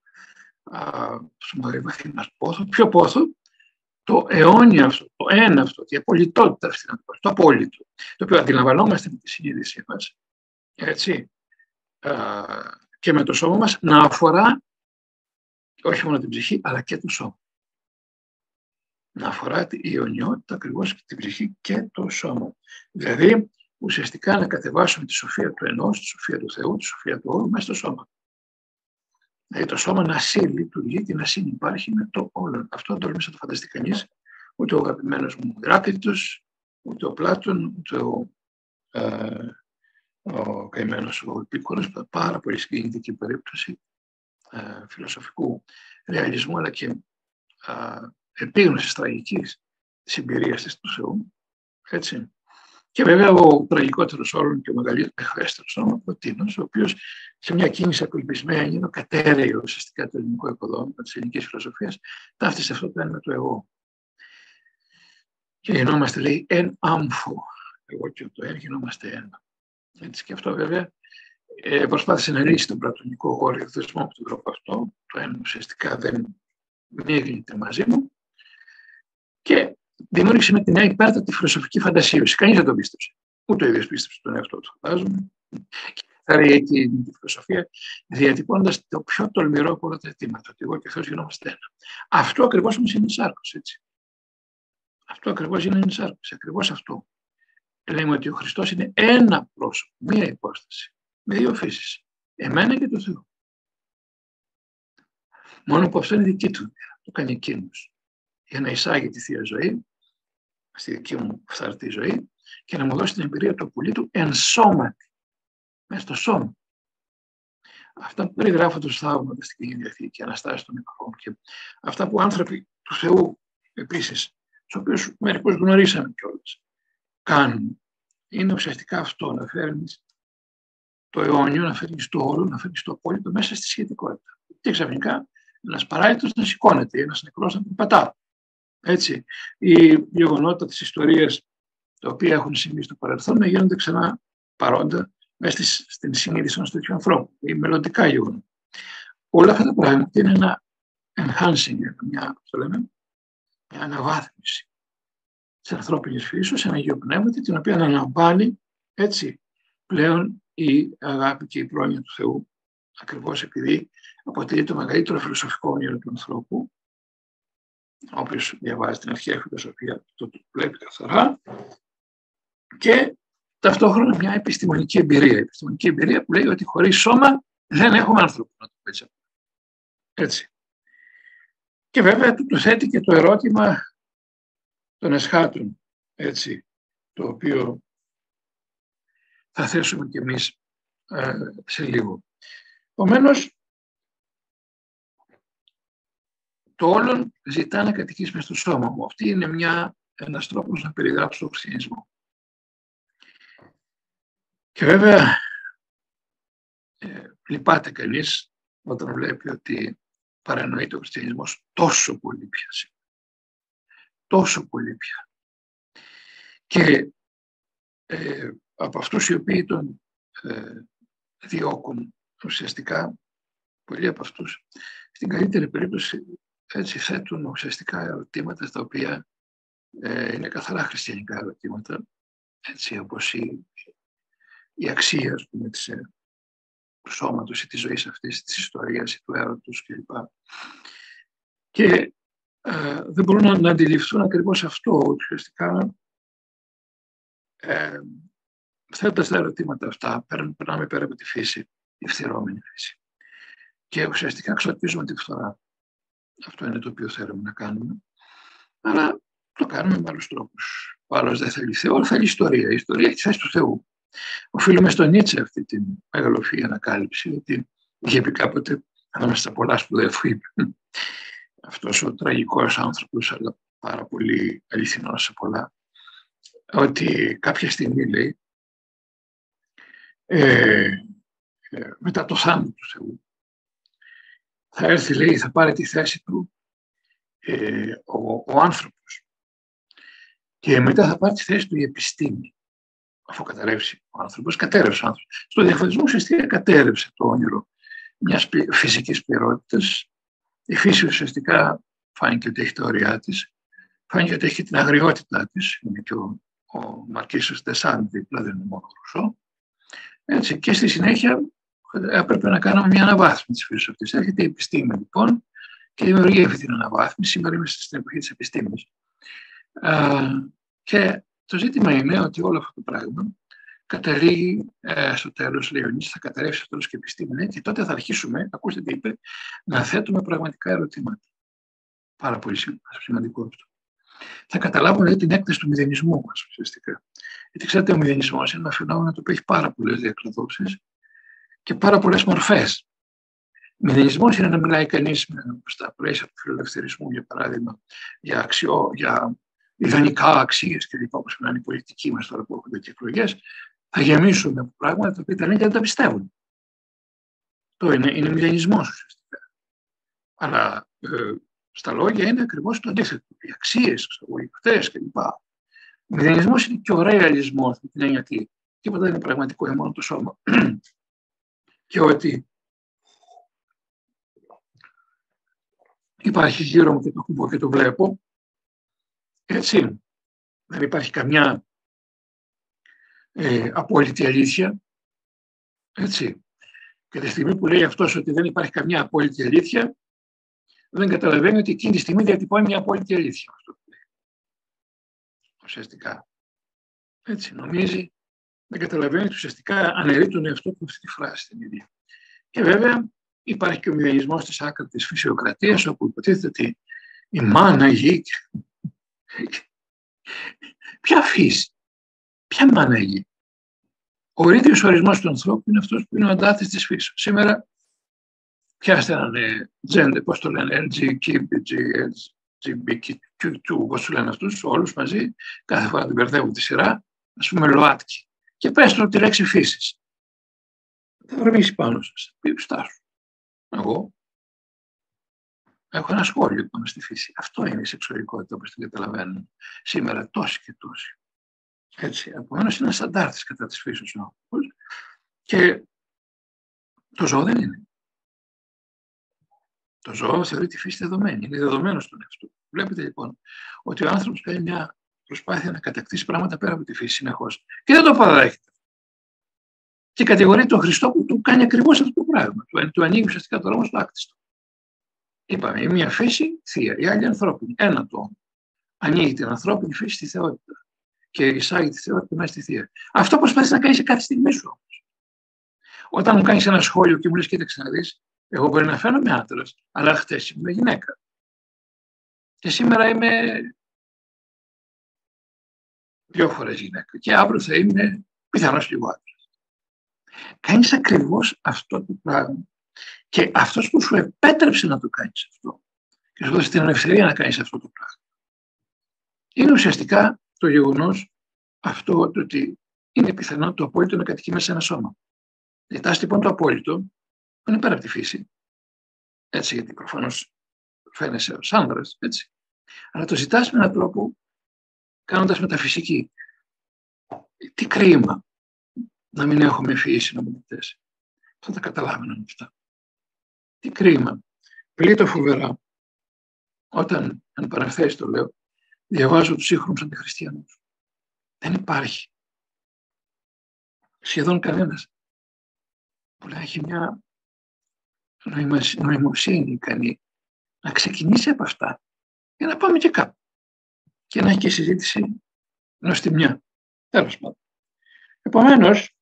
Στο βαθύ μας πόθο. Ποιο πόθο? Το αιώνιο αυτό, το ένα αυτό, η απολυτότητα αυτή, το απόλυτο, το οποίο αντιλαμβανόμαστε με τη συνείδησή μας, έτσι, και με το σώμα μας, να αφορά όχι μόνο την ψυχή, αλλά και το σώμα. Να αφορά η ιονιότητα ακριβώς και την ψυχή και το σώμα. Δηλαδή, ουσιαστικά να κατεβάσουμε τη σοφία του ενός, τη σοφία του Θεού, τη σοφία του όρου μέσα στο σώμα. Δηλαδή το σώμα να συλλειτουργεί και να συνυπάρχει με το όλον. Αυτό δεν τολμήσει να το φανταστεί κανείς, ούτε ο αγαπημένος μου Ηράκλειτος, ούτε ο Πλάτων, ούτε ο καημένος ο Επίκουρος, πάρα πολύ συγκινητική περίπτωση φιλοσοφικού ρεαλισμού, αλλά και επίγνωσης τραγικής της εμπειρίας της του Θεού. Έτσι. Και βέβαια ο τραγικότερος όλων και ο μεγαλύτερος όνομα, ο Τίνος, ο οποίος σε μια κίνηση απελπισμένη, είναι ο κατέρειο ουσιαστικά το ελληνικό οικοδόμημα της ελληνικής φιλοσοφίας, ταύτισε αυτό το ένα με το εγώ. Και γινόμαστε, λέει, εν άμφο. Εγώ και το ένα γινόμαστε ένα. Έτσι, και αυτό βέβαια προσπάθησε να λύσει τον πλατωνικό χώριο δεσμό από τον τρόπο αυτό. Το ένα ουσιαστικά δεν μίλησε μαζί μου. Και δημιούργησε με τη νέα υπέρτατη φιλοσοφική φαντασίωση. Κανείς δεν τον πίστεψε. Ούτε ο ίδιος πίστεψε τον εαυτό του, φαντάζομαι. Θα λέει εκεί τη φιλοσοφία, διατυπώνοντας το πιο τολμηρό από όλα τα αιτήματα, ότι εγώ και ο Θεός γινόμαστε ένα. Αυτό ακριβώς όμως είναι η σάρκωση, έτσι. Αυτό ακριβώς είναι η σάρκωση, ακριβώς αυτό. Λέμε ότι ο Χριστός είναι ένα πρόσωπο, μία υπόσταση, με δύο φύσεις. Εμένα και το Θεό. Μόνο που αυτό είναι δική του, το κάνει εκείνος. Για να εισάγει τη Θεία Ζωή, στη δική μου φθαρτή ζωή, και να μου δώσει την εμπειρία του απολύτου εν σώματι, μέσα στο σώμα. Αυτά που περιγράφονται στους θαύματα στην Καινή Διαθήκη, Αναστάσεις των Επαφών και αυτά που άνθρωποι του Θεού επίσης, τους οποίους μερικούς γνωρίσαμε κιόλας, κάνουν, είναι ουσιαστικά αυτό, να φέρνεις το αιώνιο, να φέρνεις το όλο, να φέρνεις το απόλυτο μέσα στη σχετικότητα. Και ξαφνικά ένας παράλυτος να σηκώνεται, ένας νεκρός να περπατά. Έτσι, οι γεγονότα της ιστορίας, τα οποία έχουν συμβεί στο παρελθόν, να γίνονται ξανά παρόντα μέσα στην συνείδηση ενός τέτοιου ανθρώπου, ή μελλοντικά γεγονότα. Όλα αυτά τα πράγματα είναι ένα enhancing, μια αναβάθμιση της ανθρώπινης φύσης, ένα γεωπνεύματι, την οποία αναλαμβάνει έτσι πλέον η αγάπη και η πρόνοια του Θεού, ακριβώς επειδή αποτελεί το μεγαλύτερο φιλοσοφικό όνειρο του ανθρώπου. Όποιος διαβάζει την αρχαία φιλοσοφία το βλέπει καθαρά, και ταυτόχρονα μια επιστημονική εμπειρία. Επιστημονική εμπειρία που λέει ότι χωρίς σώμα δεν έχουμε άνθρωπο, να το πω έτσι. Και βέβαια του θέτει και το ερώτημα των εσχάτων, έτσι, το οποίο θα θέσουμε κι εμείς σε λίγο. Επομένως, το όλον ζητά να κατοικείς μες στο σώμα μου. Αυτή είναι ένας τρόπος να περιγράψω τον χριστιανισμό. Και βέβαια, λυπάται κανείς όταν βλέπει ότι παρανοείται ο χριστιανισμός τόσο πολύ πια. Τόσο πολύ πια. Και από αυτούς οι οποίοι τον διώκουν ουσιαστικά, πολλοί από αυτούς, στην καλύτερη περίπτωση έτσι θέτουν ουσιαστικά ερωτήματα στα οποία είναι καθαρά χριστιανικά ερωτήματα, έτσι όπως η αξία, ας πούμε, του σώματος ή της ζωής αυτής, της ιστορίας ή του έρωτος κλπ. Και δεν μπορούν να αντιληφθούν ακριβώς αυτό, ουσιαστικά θέτοντας τα ερωτήματα αυτά, περνάμε πέρα από τη φύση, η ευθυρώμενη φύση. Και ουσιαστικά εξορτίζουμε τη φθορά. Αυτό είναι το οποίο θέλουμε να κάνουμε. Αλλά το κάνουμε με άλλους τρόπους. Ο άλλος δεν θέλει Θεό, θέλει ιστορία. Η ιστορία έχει τη θέση του Θεού. Οφείλουμε στον Νίτσε αυτή την μεγαλοφυή ανακάλυψη, ότι είχε πει κάποτε, ανάμεσα στα πολλά σπουδαία που είπε, αυτός ο τραγικός άνθρωπος, αλλά πάρα πολύ αληθινός σε πολλά, ότι κάποια στιγμή, λέει, μετά το θάνατο του Θεού, θα έρθει, λέει, θα πάρει τη θέση του ο άνθρωπος και μετά θα πάρει τη θέση του η επιστήμη. Αφού καταρρεύσει ο άνθρωπος, κατέρευσε ο άνθρωπος. Στο διαφωτισμό ουσιαστικά κατέρευσε το όνειρο μιας φυσικής πληρότητας. Η φύση ουσιαστικά φάνηκε ότι έχει τα όρια της, φάνηκε ότι έχει την αγριότητά της. Είναι και ο Μαρκής Ντεσάντ, δηλαδή δεν είναι μόνο ο Ρουσό. Έτσι, και στη συνέχεια έπρεπε να κάνουμε μια αναβάθμιση της φύσης αυτής. Έρχεται η επιστήμη λοιπόν και δημιουργεί αυτή την αναβάθμιση. Σήμερα είμαστε στην εποχή της επιστήμης. Και το ζήτημα είναι ότι όλο αυτό το πράγμα καταλήγει στο τέλος, λέει ο Νίτσε, θα καταρρεύσει στο τέλος και η επιστήμη. Και τότε θα αρχίσουμε, ακούστε τι είπε, να θέτουμε πραγματικά ερωτήματα. Πάρα πολύ σημαντικό αυτό. Θα καταλάβουμε την έκταση του μηδενισμού μας ουσιαστικά. Γιατί ξέρετε, ο μηδενισμός είναι ένα φαινόμενο το οποίο έχει πάρα πολλές διακλαδώσεις και πάρα πολλές μορφές. Μηδενισμός είναι να μιλάει κανείς στα πλαίσια του φιλελευθερισμού, για παράδειγμα, για ιδανικά αξίες και λοιπά, όπως είναι η πολιτική μας τώρα που έχουν τέτοιες εκλογές, θα γεμίσουμε από πράγματα τα οποία τα λένε και δεν τα πιστεύουν. Το είναι μηδενισμός ουσιαστικά. Αλλά στα λόγια είναι ακριβώς το αντίθετο. Οι αξίες, οι χτες κλπ. Ο μηδενισμός είναι και ο ρεαλισμός, με την έννοια ότι τίποτα δεν είναι πραγματικό, είναι μόνο το σώμα. Και ότι υπάρχει γύρω μου και το κουμπώ και το βλέπω, έτσι, δεν υπάρχει καμιά απόλυτη αλήθεια, έτσι. Και τη στιγμή που λέει αυτός ότι δεν υπάρχει καμιά απόλυτη αλήθεια, δεν καταλαβαίνει ότι εκείνη τη στιγμή διατυπώνει μια απόλυτη αλήθεια. Αυτό που λέει. Ουσιαστικά. Έτσι, νομίζει, δεν καταλαβαίνει ότι ουσιαστικά αναιρεί τον εαυτό του αυτή τη φράση την ίδια. Και βέβαια υπάρχει και ο μηδενισμός της άκρατης φυσιοκρατίας, όπου υποτίθεται ότι η μάνα γη. Ποια φύση, ποια μάνα γη. Ο ίδιος ορισμός του ανθρώπου είναι αυτός που είναι ο αντάθης της φύσης. Σήμερα πιάστε έναν gender, πώς το λένε, LGBTQ, πώς το λένε αυτούς, όλους μαζί, κάθε φορά την μπερδεύουν τη σειρά, ας πούμε ΛΟΑΤΚΙ. Και πες του τη λέξη φύσης. Θα ορμήσει πάνω σας, στάσου. Εγώ έχω ένα σχόλιο πάνω στη φύση. Αυτό είναι η σεξουαλικότητα, όπως την καταλαβαίνουν σήμερα τόσοι και τόσοι. Έτσι, επομένως είναι ένας αντάρτης κατά της φύσης ο άνθρωπος και το ζώο δεν είναι. Το ζώο θεωρεί τη φύση δεδομένη, είναι δεδομένο στον εαυτό. Βλέπετε λοιπόν ότι ο άνθρωπος κάνει μια προσπάθεια να κατακτήσει πράγματα πέρα από τη φύση συνεχώς και δεν το παραδέχεται. Και κατηγορεί τον Χριστό που του κάνει ακριβώς αυτό το πράγμα. Του ανοίγει ουσιαστικά το δρόμο στο άκτιστο. Είπαμε, η μία φύση θεία, η άλλη ανθρώπινη. Ένα το ανοίγει την ανθρώπινη φύση στη θεότητα και εισάγει τη θεότητα μέσα στη θεία. Αυτό προσπαθείς να κάνεις σε κάθε στιγμή σου όμως. Όταν μου κάνεις ένα σχόλιο και μου λες, κοίταξε να δεις, εγώ μπορεί να φαίνομαι άντρας, αλλά χτες είμαι γυναίκα. Και σήμερα είμαι 2 φορές γυναίκα και αύριο θα είναι πιθανώς λίγο άντρας. Κάνεις ακριβώς αυτό το πράγμα. Και αυτός που σου επέτρεψε να το κάνεις αυτό και σου έδωσε την ελευθερία να κάνεις αυτό το πράγμα, είναι ουσιαστικά το γεγονός αυτό το ότι είναι πιθανό το απόλυτο να κατοικεί μέσα σε ένα σώμα. Ζητάς λοιπόν το απόλυτο, που είναι πέρα από τη φύση, έτσι, γιατί προφανώς φαίνεσαι ως άνδρας, έτσι. Αλλά το ζητάς με έναν τρόπο κάνοντας μεταφυσική. Τι κρίμα να μην έχουμε ευφυείς συνομιλητές. Θα τα καταλάβαιναν αυτά. Τι κρίμα. Πλήττω φοβερά όταν, εν παραθέσει το λέω, διαβάζω τους σύγχρονους αντιχριστιανούς. Δεν υπάρχει σχεδόν κανένας που να έχει μια νοημοσύνη ικανή να ξεκινήσει από αυτά για να πάμε και κάπου και να έχει και συζήτηση νοστιμιά. Τέλος πάντων. Επομένως,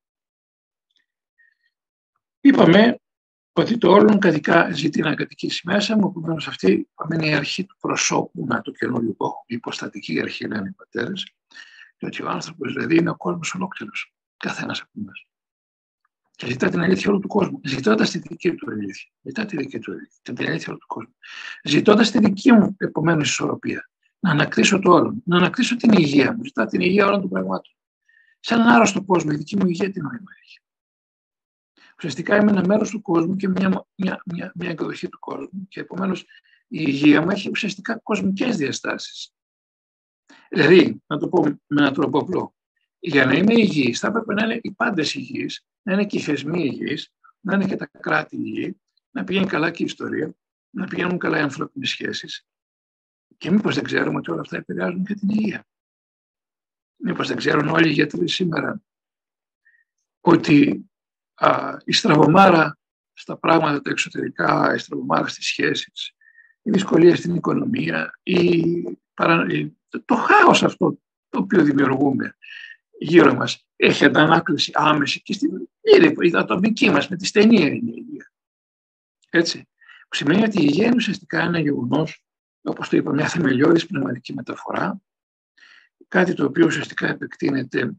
είπαμε ότι το όλον καδικά ζητεί να κατοικήσει μέσα μου, επομένως αυτή είναι η αρχή του προσώπου, να το καινούριο που έχω, η υποστατική αρχή λένε οι πατέρες, διότι ο άνθρωπος δηλαδή είναι ο κόσμος ολόκληρος, καθένας από εμάς. Και ζητά την αλήθεια όλου του κόσμου, ζητώντας τη δική του αλήθεια. Ζητά τη δική του αλήθεια, την αλήθεια όλου του κόσμου. Ζητώντας τη δική μου επομένως ισορροπία. Να ανακτήσω το όλον, να ανακτήσω την υγεία μου. Ζητά την υγεία όλων των πραγμάτων. Σε έναν άρρωστο κόσμο, η δική μου υγεία τι νόημα έχει. Ουσιαστικά είμαι ένα μέρος του κόσμου και μια εκδοχή του κόσμου. Και επομένως η υγεία μου έχει ουσιαστικά κοσμικές διαστάσεις. Δηλαδή, να το πω με έναν τρόπο απλό, για να είμαι υγιής, θα έπρεπε να είναι οι πάντες υγιείς, να είναι και οι θεσμοί υγιείς, να είναι και τα κράτη υγιή, να πηγαίνει καλά και η ιστορία, να πηγαίνουν καλά οι ανθρώπινες σχέσεις. Και μήπως δεν ξέρουμε ότι όλα αυτά επηρεάζουν και την υγεία. Μήπως δεν ξέρουν όλοι οι γιατροί σήμερα ότι η στραβωμάρα στα πράγματα τα εξωτερικά, η στραβωμάρα στις σχέσεις, η δυσκολία στην οικονομία, το χάος αυτό το οποίο δημιουργούμε γύρω μας έχει αντανάκληση άμεση και στην ατομική μας με τη στενή υγεία. Έτσι. Που σημαίνει ότι η υγεία είναι ουσιαστικά ένα γεγονός, όπως το είπα, μια θεμελιώδης πνευματική μεταφορά, κάτι το οποίο ουσιαστικά επεκτείνεται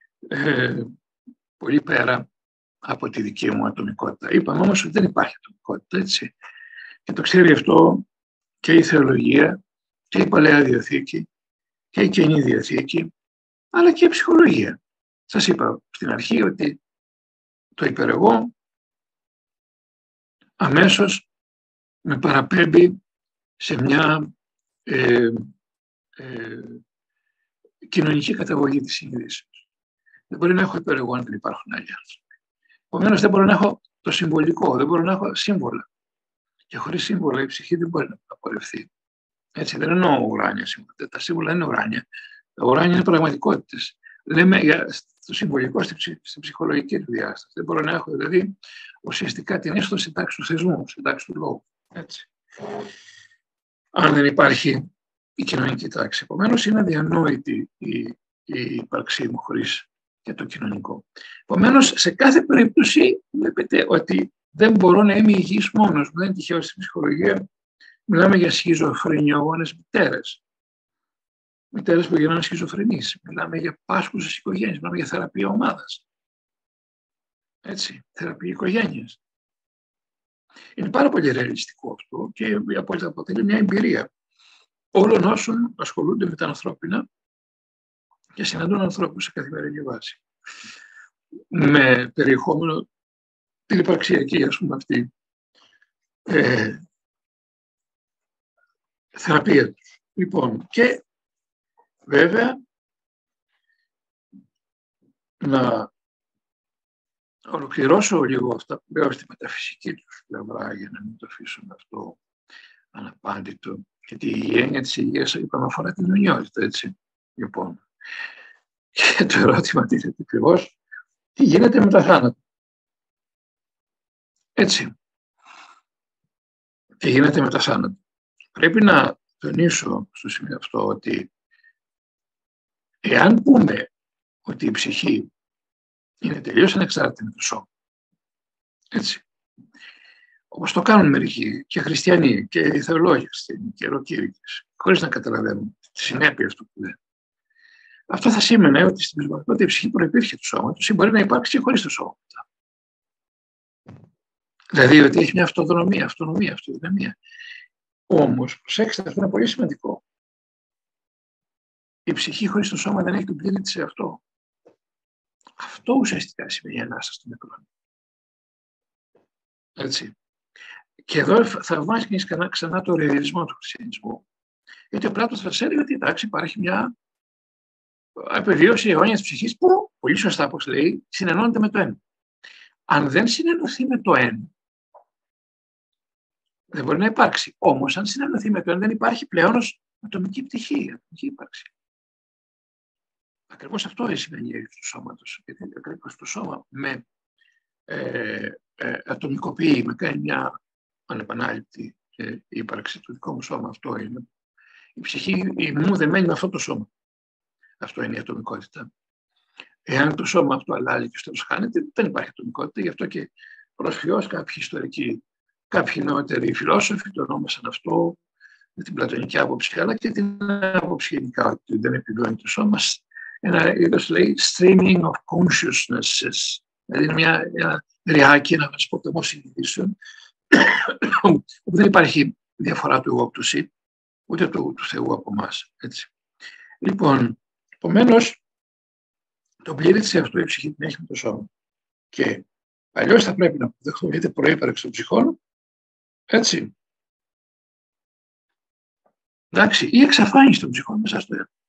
πολύ πέρα από τη δική μου ατομικότητα. Είπαμε όμως ότι δεν υπάρχει ατομικότητα, έτσι. Και το ξέρει αυτό και η θεολογία και η Παλαιά Διαθήκη και η Καινή Διαθήκη, αλλά και η ψυχολογία. Σας είπα στην αρχή ότι το υπερεγώ αμέσως με παραπέμπει σε μια κοινωνική καταγωγή της συνείδησης. Δεν μπορεί να έχω υπερεγώ αν δεν υπάρχουν άλλοι άνθρωποι. Επομένως δεν μπορώ να έχω το συμβολικό, δεν μπορώ να έχω σύμβολα. Και χωρίς σύμβολα η ψυχή δεν μπορεί να απορρευθεί. Έτσι, δεν εννοώ ουράνια σύμβολα. Τα σύμβολα είναι ουράνια. Τα ουράνια είναι πραγματικότητες. Λέμε στο συμβολικό, στην ψυχολογική του διάσταση. Δεν μπορώ να έχω δηλαδή ουσιαστικά την έστω συντάξη του θεσμού, συντάξη του λόγου. Έτσι. Αν δεν υπάρχει η κοινωνική τάξη. Επομένως, είναι αδιανόητη η ύπαρξή μου χωρίς και το κοινωνικό. Επομένως, σε κάθε περίπτωση βλέπετε ότι δεν μπορώ να είμαι υγιής μόνος μου. Δεν είναι τυχαίο στην ψυχολογία. Μιλάμε για σχιζοφρενιογόνες μητέρες. Μητέρες που γίνανε σχιζοφρενείς. Μιλάμε για πάσχουσες οικογένειες. Μιλάμε για θεραπεία ομάδας. Έτσι, θεραπεία οικογένειας. Είναι πάρα πολύ ρεαλιστικό αυτό και απόλυτα αποτελεί μια εμπειρία όλων όσων ασχολούνται με τα ανθρώπινα και συναντούν ανθρώπους σε καθημερινή βάση. Με περιεχόμενο την υπαρξιακή, ας πούμε, αυτή θεραπεία τους. Λοιπόν, και βέβαια να ολοκληρώσω λίγο αυτά που λέω στη μεταφυσική τους πλευρά για να μην το αφήσουμε αυτό αναπάντητο. Γιατί η έννοια της υγείας, είπαμε, αφορά την αιωνιότητα, έτσι. Λοιπόν, και το ερώτημα τίθεται ακριβώς, τι γίνεται με τα θάνατα. Έτσι. Τι γίνεται με τα θάνατα. Πρέπει να τονίσω στο σημείο αυτό ότι εάν πούμε ότι η ψυχή είναι τελείως ανεξάρτητη με το σώμα, έτσι, όπως το κάνουν μερικοί και χριστιανοί και θεολόγοι χριστιανοί και ιεροκήρυκες, χωρίς να καταλαβαίνουν τη συνέπεια αυτού που λένε. Αυτό θα σήμαινε ότι στην πραγματικότητα η ψυχή προϋπήρχε του σώματος ή μπορεί να υπάρξει και χωρίς το σώμα. Δηλαδή ότι έχει μια αυτονομία, αυτοδυναμία. Όμως, προσέξτε, αυτό είναι πολύ σημαντικό. Η ψυχή χωρίς το σώμα δεν έχει τον πλήρη της εαυτό. Αυτό ουσιαστικά σημαίνει ανάσταση των νεκρών. Έτσι. Και εδώ θα βάζει ξανά το ρεαλισμό του χριστιανισμού. Γιατί ο Πλάτωνας θα σας έλεγε ότι εντάξει, υπάρχει μια απεβίωση αιώνια της ψυχής που, πολύ σωστά όπως λέει, συνενώνεται με το ένα. Αν δεν συνενωθεί με το ένα, δεν μπορεί να υπάρξει. Όμως, αν συνενωθεί με το ένα, δεν υπάρχει πλέον ως ατομική πτυχή, ατομική ύπαρξη. Ακριβώς αυτό σημαίνει η έλλειψη του σώματος. Γιατί ακριβώς το σώμα με ατομικοποιεί, με κάνει μια ανεπανάληπτη ύπαρξη. Το δικό μου σώμα αυτό είναι. Η ψυχή μου δεμένη με αυτό το σώμα. Αυτό είναι η ατομικότητα. Εάν το σώμα αυτό αλλάζει και στο τέλος χάνεται, δεν υπάρχει ατομικότητα. Γι' αυτό και προσφυγώς κάποιοι ιστορικοί, κάποιοι νεότεροι φιλόσοφοι το ονόμασαν αυτό με την πλατωνική άποψη, αλλά και την άποψη γενικά ότι δεν επιβιώνει το σώμα. Ένα είδος λέει streaming of consciousnesses. Δηλαδή είναι μια ριάκι, ένα ποταμό συνειδήσεων, όπου δεν υπάρχει διαφορά του εγώ από το εσύ, ούτε του Θεού από εμάς. Λοιπόν, επομένως, το πλήρη της εαυτού η ψυχή την έχει με το σώμα. Και αλλιώς θα πρέπει να αποδεχθούμε είτε προύπαρξη των ψυχών, έτσι. Εντάξει, ή εξαφάνιση των ψυχών μέσα στο έργο.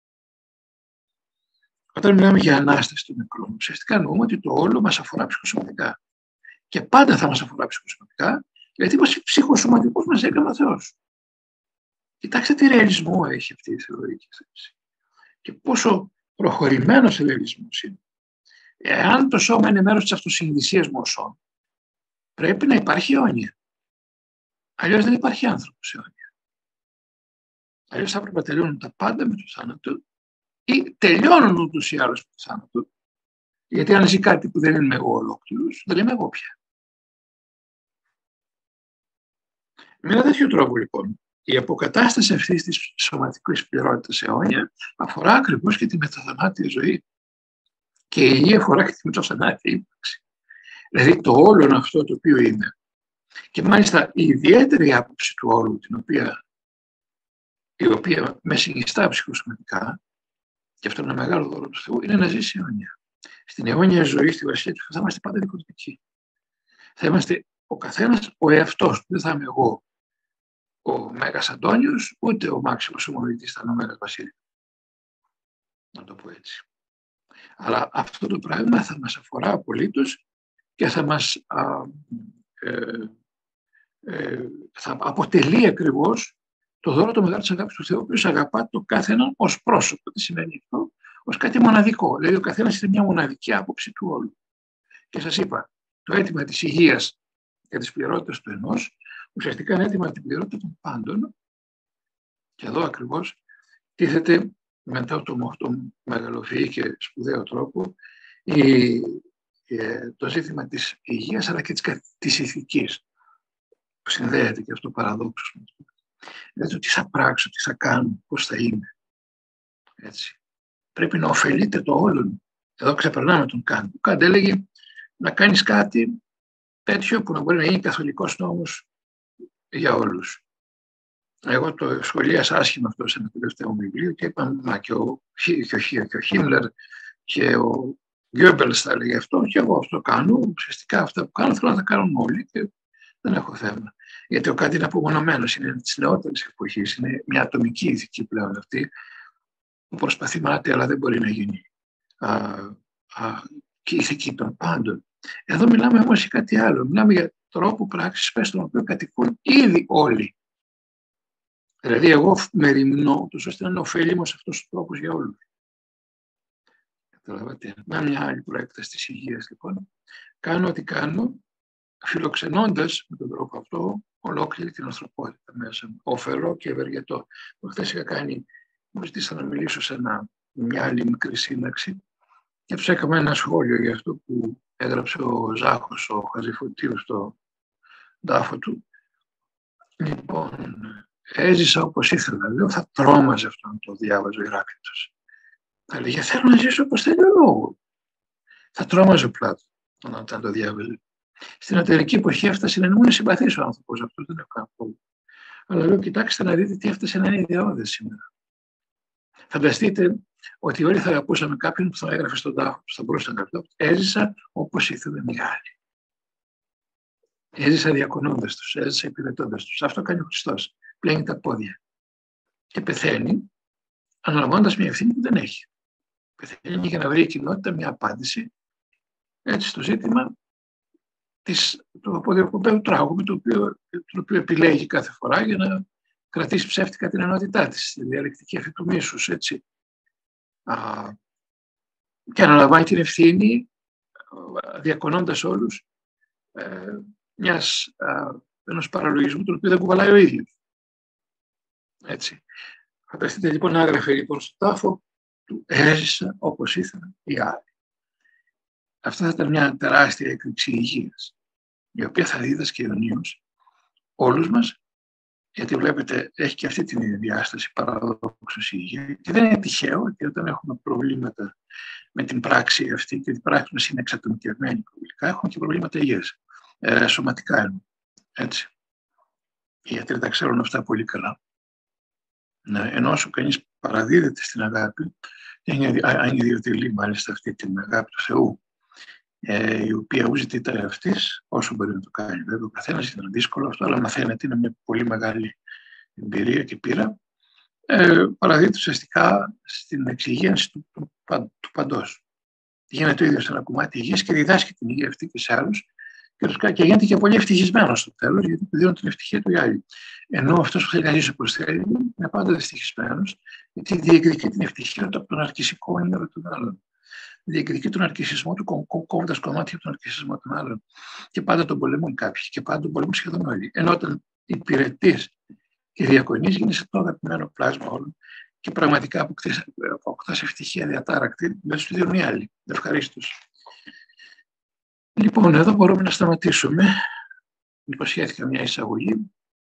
Όταν μιλάμε για ανάσταση των νεκρών, ουσιαστικά εννοούμε ότι το όλο μας αφορά ψυχοσωματικά. Και πάντα θα μας αφορά ψυχοσωματικά, γιατί ψυχοσωματικούς μας έκανε ο Θεός. Κοιτάξτε τι ρεαλισμό έχει αυτή η θεολογική θέση. Και πόσο προχωρημένος ο ρεαλισμός είναι. Εάν το σώμα είναι μέρος της αυτοσυνειδησίας μοσών, πρέπει να υπάρχει αιώνια. Αλλιώς δεν υπάρχει άνθρωπος αιώνια. Αλλιώς θα πρέπει να τελειώνουν τα πάντα με το θάνατο ή τελειώνουν ούτως ή άλλως με το θάνατο. Γιατί αν ζει κάτι που δεν είμαι εγώ ολόκληρος, δεν είμαι εγώ πια. Με ένα τέτοιο τρόπο λοιπόν, η αποκατάσταση αυτής της σωματικής πληρότητας αιώνια αφορά ακριβώς και τη μεταθανάτια ζωή. Και η υγεία αφορά και τη μεταθανάτια ύπαρξη. Δηλαδή το όλο αυτό το οποίο είναι. Και μάλιστα η ιδιαίτερη άποψη του όλου, η οποία με συνιστά ψυχοσωματικά, και αυτό είναι ένα μεγάλο δώρο του Θεού, είναι να ζήσει αιώνια. Στην αιώνια ζωή, στη βασιλεία του, θα είμαστε πάντα δικοτικοί. Θα είμαστε ο καθένας ο εαυτός του. Δεν θα είμαι εγώ ο Μέγας Αντώνιος, ούτε ο Μάξιμος ο Μονοητής θα είναι ο Μέγας Βασίλης. Να το πω έτσι. Αλλά αυτό το πράγμα θα μας αφορά απολύτως και θα μας θα αποτελεί ακριβώς το δώρο το μεγάλο της αγάπης του Θεού, ο οποίος αγαπά το κάθε έναν ως πρόσωπο. Τι σημαίνει αυτό? Ως κάτι μοναδικό. Δηλαδή ο καθένας είναι μια μοναδική άποψη του όλου. Και σας είπα, το αίτημα της υγείας και της πληρότητας του ενός, ουσιαστικά είναι αίτημα την πληρότητα των πάντων. Και εδώ ακριβώς τίθεται μετά τον μεγαλοφυή και σπουδαίο τρόπο το ζήτημα της υγείας αλλά και της ηθικής, που συνδέεται και αυτό το παραδόξο. Δηλαδή τι θα πράξω, τι θα κάνω, πώς θα είμαι. Έτσι. Πρέπει να ωφελείται το όλον. Εδώ ξεπερνάμε τον Καντ. Ο Καντ έλεγε να κάνεις κάτι τέτοιο που να μπορεί να γίνει καθολικός νόμος για όλους. Εγώ το σχολίασα άσχημα αυτό σε ένα τελευταίο βιβλίο και είπα, και ο Χίμλερ και ο Γκέμπελς θα έλεγε αυτό και εγώ αυτό κάνω. Ουσιαστικά αυτά που κάνω θέλω να τα κάνουν όλοι και δεν έχω θέμα. Γιατί ο Καντ είναι απομονωμένος, είναι της νεότερης εποχής, είναι μια ατομική ηθική πλέον αυτή που προσπαθεί μάτι αλλά δεν μπορεί να γίνει και η ηθική των πάντων. Εδώ μιλάμε όμως για κάτι άλλο. Μιλάμε για τρόπο πράξης πες τον οποίο κατοικούν ήδη όλοι. Δηλαδή εγώ μεριμνώ τόσο ώστε να είναι ωφέλιμος αυτός ο τρόπος για όλους. Καταλαβαίνετε. Να μια άλλη προέκταση της υγείας λοιπόν. Κάνω ό,τι κάνω φιλοξενώντας με τον τρόπο αυτό ολόκληρη την ανθρωπότητα μέσα μου. Ωφελώ και ευεργετώ. Χθες είχα κάνει, μου ζητήσα να μιλήσω σε μια άλλη μικρή σύνταξη και τους έκανα ένα σχόλιο για αυτό που έγραψε ο Ζάχος, ο Χαζηφωτίου στο τάφο του. Λοιπόν, έζησα όπως ήθελα. Λέω θα τρόμαζε αυτό να το διάβαζε ο Ηράκλειτος. Θα λέγε θέλω να ζήσω όπως θέλει ο λόγος. Θα τρόμαζε ο Πλάτων όταν το διάβαζε. Στην εταιρική εποχή έφτασε να είναι μόνο συμπαθής ο άνθρωπος, αυτό δεν έχω κανένα πρόβλημα. Αλλά λέω, κοιτάξτε να δείτε τι έφτασε να είναι ιδεώδες σήμερα. Φανταστείτε ότι όλοι θα αγαπούσαμε κάποιον που θα έγραφε στον τάφο του, θα μπορούσε να γραφτεί. Έζησα όπως ήθελε μεγάλοι. Έζησα διακονώντας τους, έζησα υπηρετώντας τους. Αυτό κάνει ο Χριστός. Πλένει τα πόδια. Και πεθαίνει, αναλαμβάνοντας μια ευθύνη που δεν έχει. Πεθαίνει για να βρει η κοινότητα μια απάντηση έτσι στο ζήτημα του αποδιακοπαίου τράγου, με το οποίο επιλέγει κάθε φορά για να κρατήσει ψεύτικα την ενότητά της, τη διαλεκτική αυτή του μίσους, έτσι. Και αναλαμβάνει την ευθύνη, διακονώντας όλους, ενός παραλογισμού, τον οποίο δεν κουβαλάει ο ίδιος. Έτσι. Φανταστείτε λοιπόν να έγραφε λοιπόν στον τάφο του «Έζησα όπως ήθελαν οι άλλοι». Αυτό θα ήταν μια τεράστια έκρηξη υγείας, η οποία θα δίδασκε αιωνίως όλους μας, γιατί βλέπετε έχει και αυτή την διάσταση παραδόξως η υγεία. Και δεν είναι τυχαίο ότι όταν έχουμε προβλήματα με την πράξη αυτή, και η πράξη μας είναι εξατομικευμένη προβληματικά, έχουμε και προβλήματα υγείας, σωματικά εννοώ. Έτσι. Οι γιατροί τα ξέρουν αυτά πολύ καλά. Ενώ όσο κανείς παραδίδεται στην αγάπη, αν ιδιωτελεί μάλιστα αυτή την αγάπη του Θεού, η οποία ζητείται αυτής, όσο μπορεί να το κάνει. Βέβαια, ο καθένας είναι δύσκολο αυτό, αλλά μαθαίνεται, είναι μια πολύ μεγάλη εμπειρία και πείρα. Παραδίδεται ουσιαστικά στην εξυγίανση του παντός. Γίνεται το ίδιο σε ένα κομμάτι υγείας και διδάσκει την υγεία αυτή και σε άλλους. Και γίνεται και πολύ ευτυχισμένος στο τέλος, γιατί δίνουν την ευτυχία του οι άλλοι. Ενώ αυτός που θέλει να ζήσει όπως θέλει, είναι πάντα ευτυχισμένος, γιατί διεκδικεί την ευτυχία του από τον αρκισικό όνειρο των άλλων. Διεκδικεί τον αρκισισμό του, κόβοντας κομμάτια από τον αρκισισμό των άλλων. Και πάντα τον πολεμούν κάποιοι, και πάντα τον πολεμούν σχεδόν όλοι. Ενώ όταν υπηρετείς και διακονείς, γίνεσαι το αγαπημένο πλάσμα όλων και πραγματικά αποκτάς ευτυχία διατάρακτη, δεν σου δίνουν οι άλλοι. Ευχαρίστως. Λοιπόν, εδώ μπορούμε να σταματήσουμε. Υποσχέθηκα μια εισαγωγή.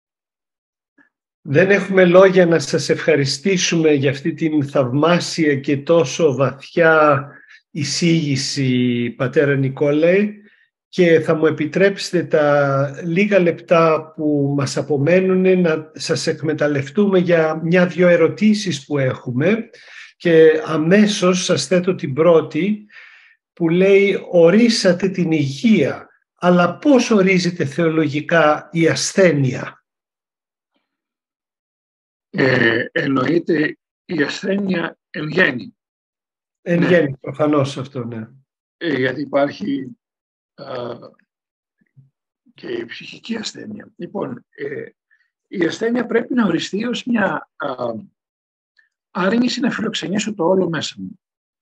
Δεν έχουμε λόγια να σας ευχαριστήσουμε για αυτή την θαυμάσια και τόσο βαθιά εισήγηση, πατέρα Νικόλαε, και θα μου επιτρέψετε τα λίγα λεπτά που μας απομένουν να σας εκμεταλλευτούμε για μια-δυο ερωτήσεις που έχουμε, και αμέσως σας θέτω την πρώτη, που λέει «Ορίσατε την υγεία, αλλά πώς ορίζεται θεολογικά η ασθένεια?» Εννοείται η ασθένεια εν γέννη. Εν γέννη, προφανώς αυτό, ναι. Γιατί υπάρχει και η ψυχική ασθένεια. Λοιπόν, η ασθένεια πρέπει να οριστεί ως μια άρνηση να φιλοξενήσω το όλο μέσα μου.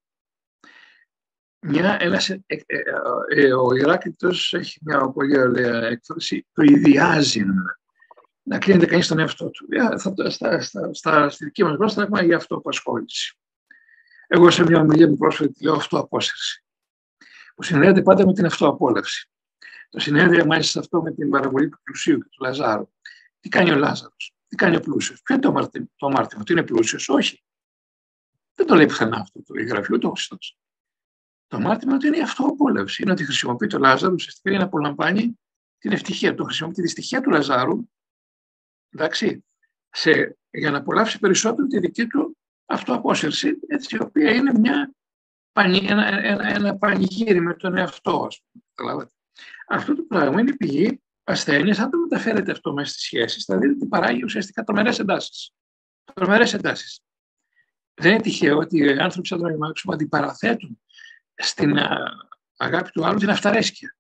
Ο Ηράκλειτος έχει μια πολύ ωραία έκφραση, το ιδιάζει να κρίνεται κανείς τον εαυτό του. Στη δική μας γλώσσα έχουμε για αυτοαπασχόληση. Εγώ σε μια ομιλία μου πρόσφατα τη λέω αυτοαπόσυρση, που συνδέεται πάντα με την αυτοαπόλαυση. Το συνέδριο μάλιστα αυτό με την παραβολή του πλουσίου και του Λαζάρου. Τι κάνει ο Λάζαρος, τι κάνει ο πλούσιος? Ποιο είναι το αμάρτημα, ότι είναι πλούσιος? Όχι. Δεν το λέει πουθενά αυτό το γραφείο, ούτε ο Χριστός. Το αμάρτημα του είναι η αυτοαπόλαυση. Είναι ότι χρησιμοποιεί το Λάζαρο ουσιαστικά για να απολαμβάνει την ευτυχία του. Χρησιμοποιεί τη δυστυχία του Λαζάρου, εντάξει, για να απολαύσει περισσότερο τη δική του αυτοαπόσυρση, έτσι, η οποία είναι ένα πανηγύρι με τον εαυτό, ας πούμε. Αυτό το πράγμα είναι πηγή ασθένειας. Αν το μεταφέρετε αυτό μέσα στις σχέσεις, θα δείτε ότι παράγει ουσιαστικά τρομερές εντάσεις. Δεν είναι τυχαίο ότι οι άνθρωποι σαν τον Μάξιμο αντιπαραθέτουν στην αγάπη του άλλου την αυταρέσκεια.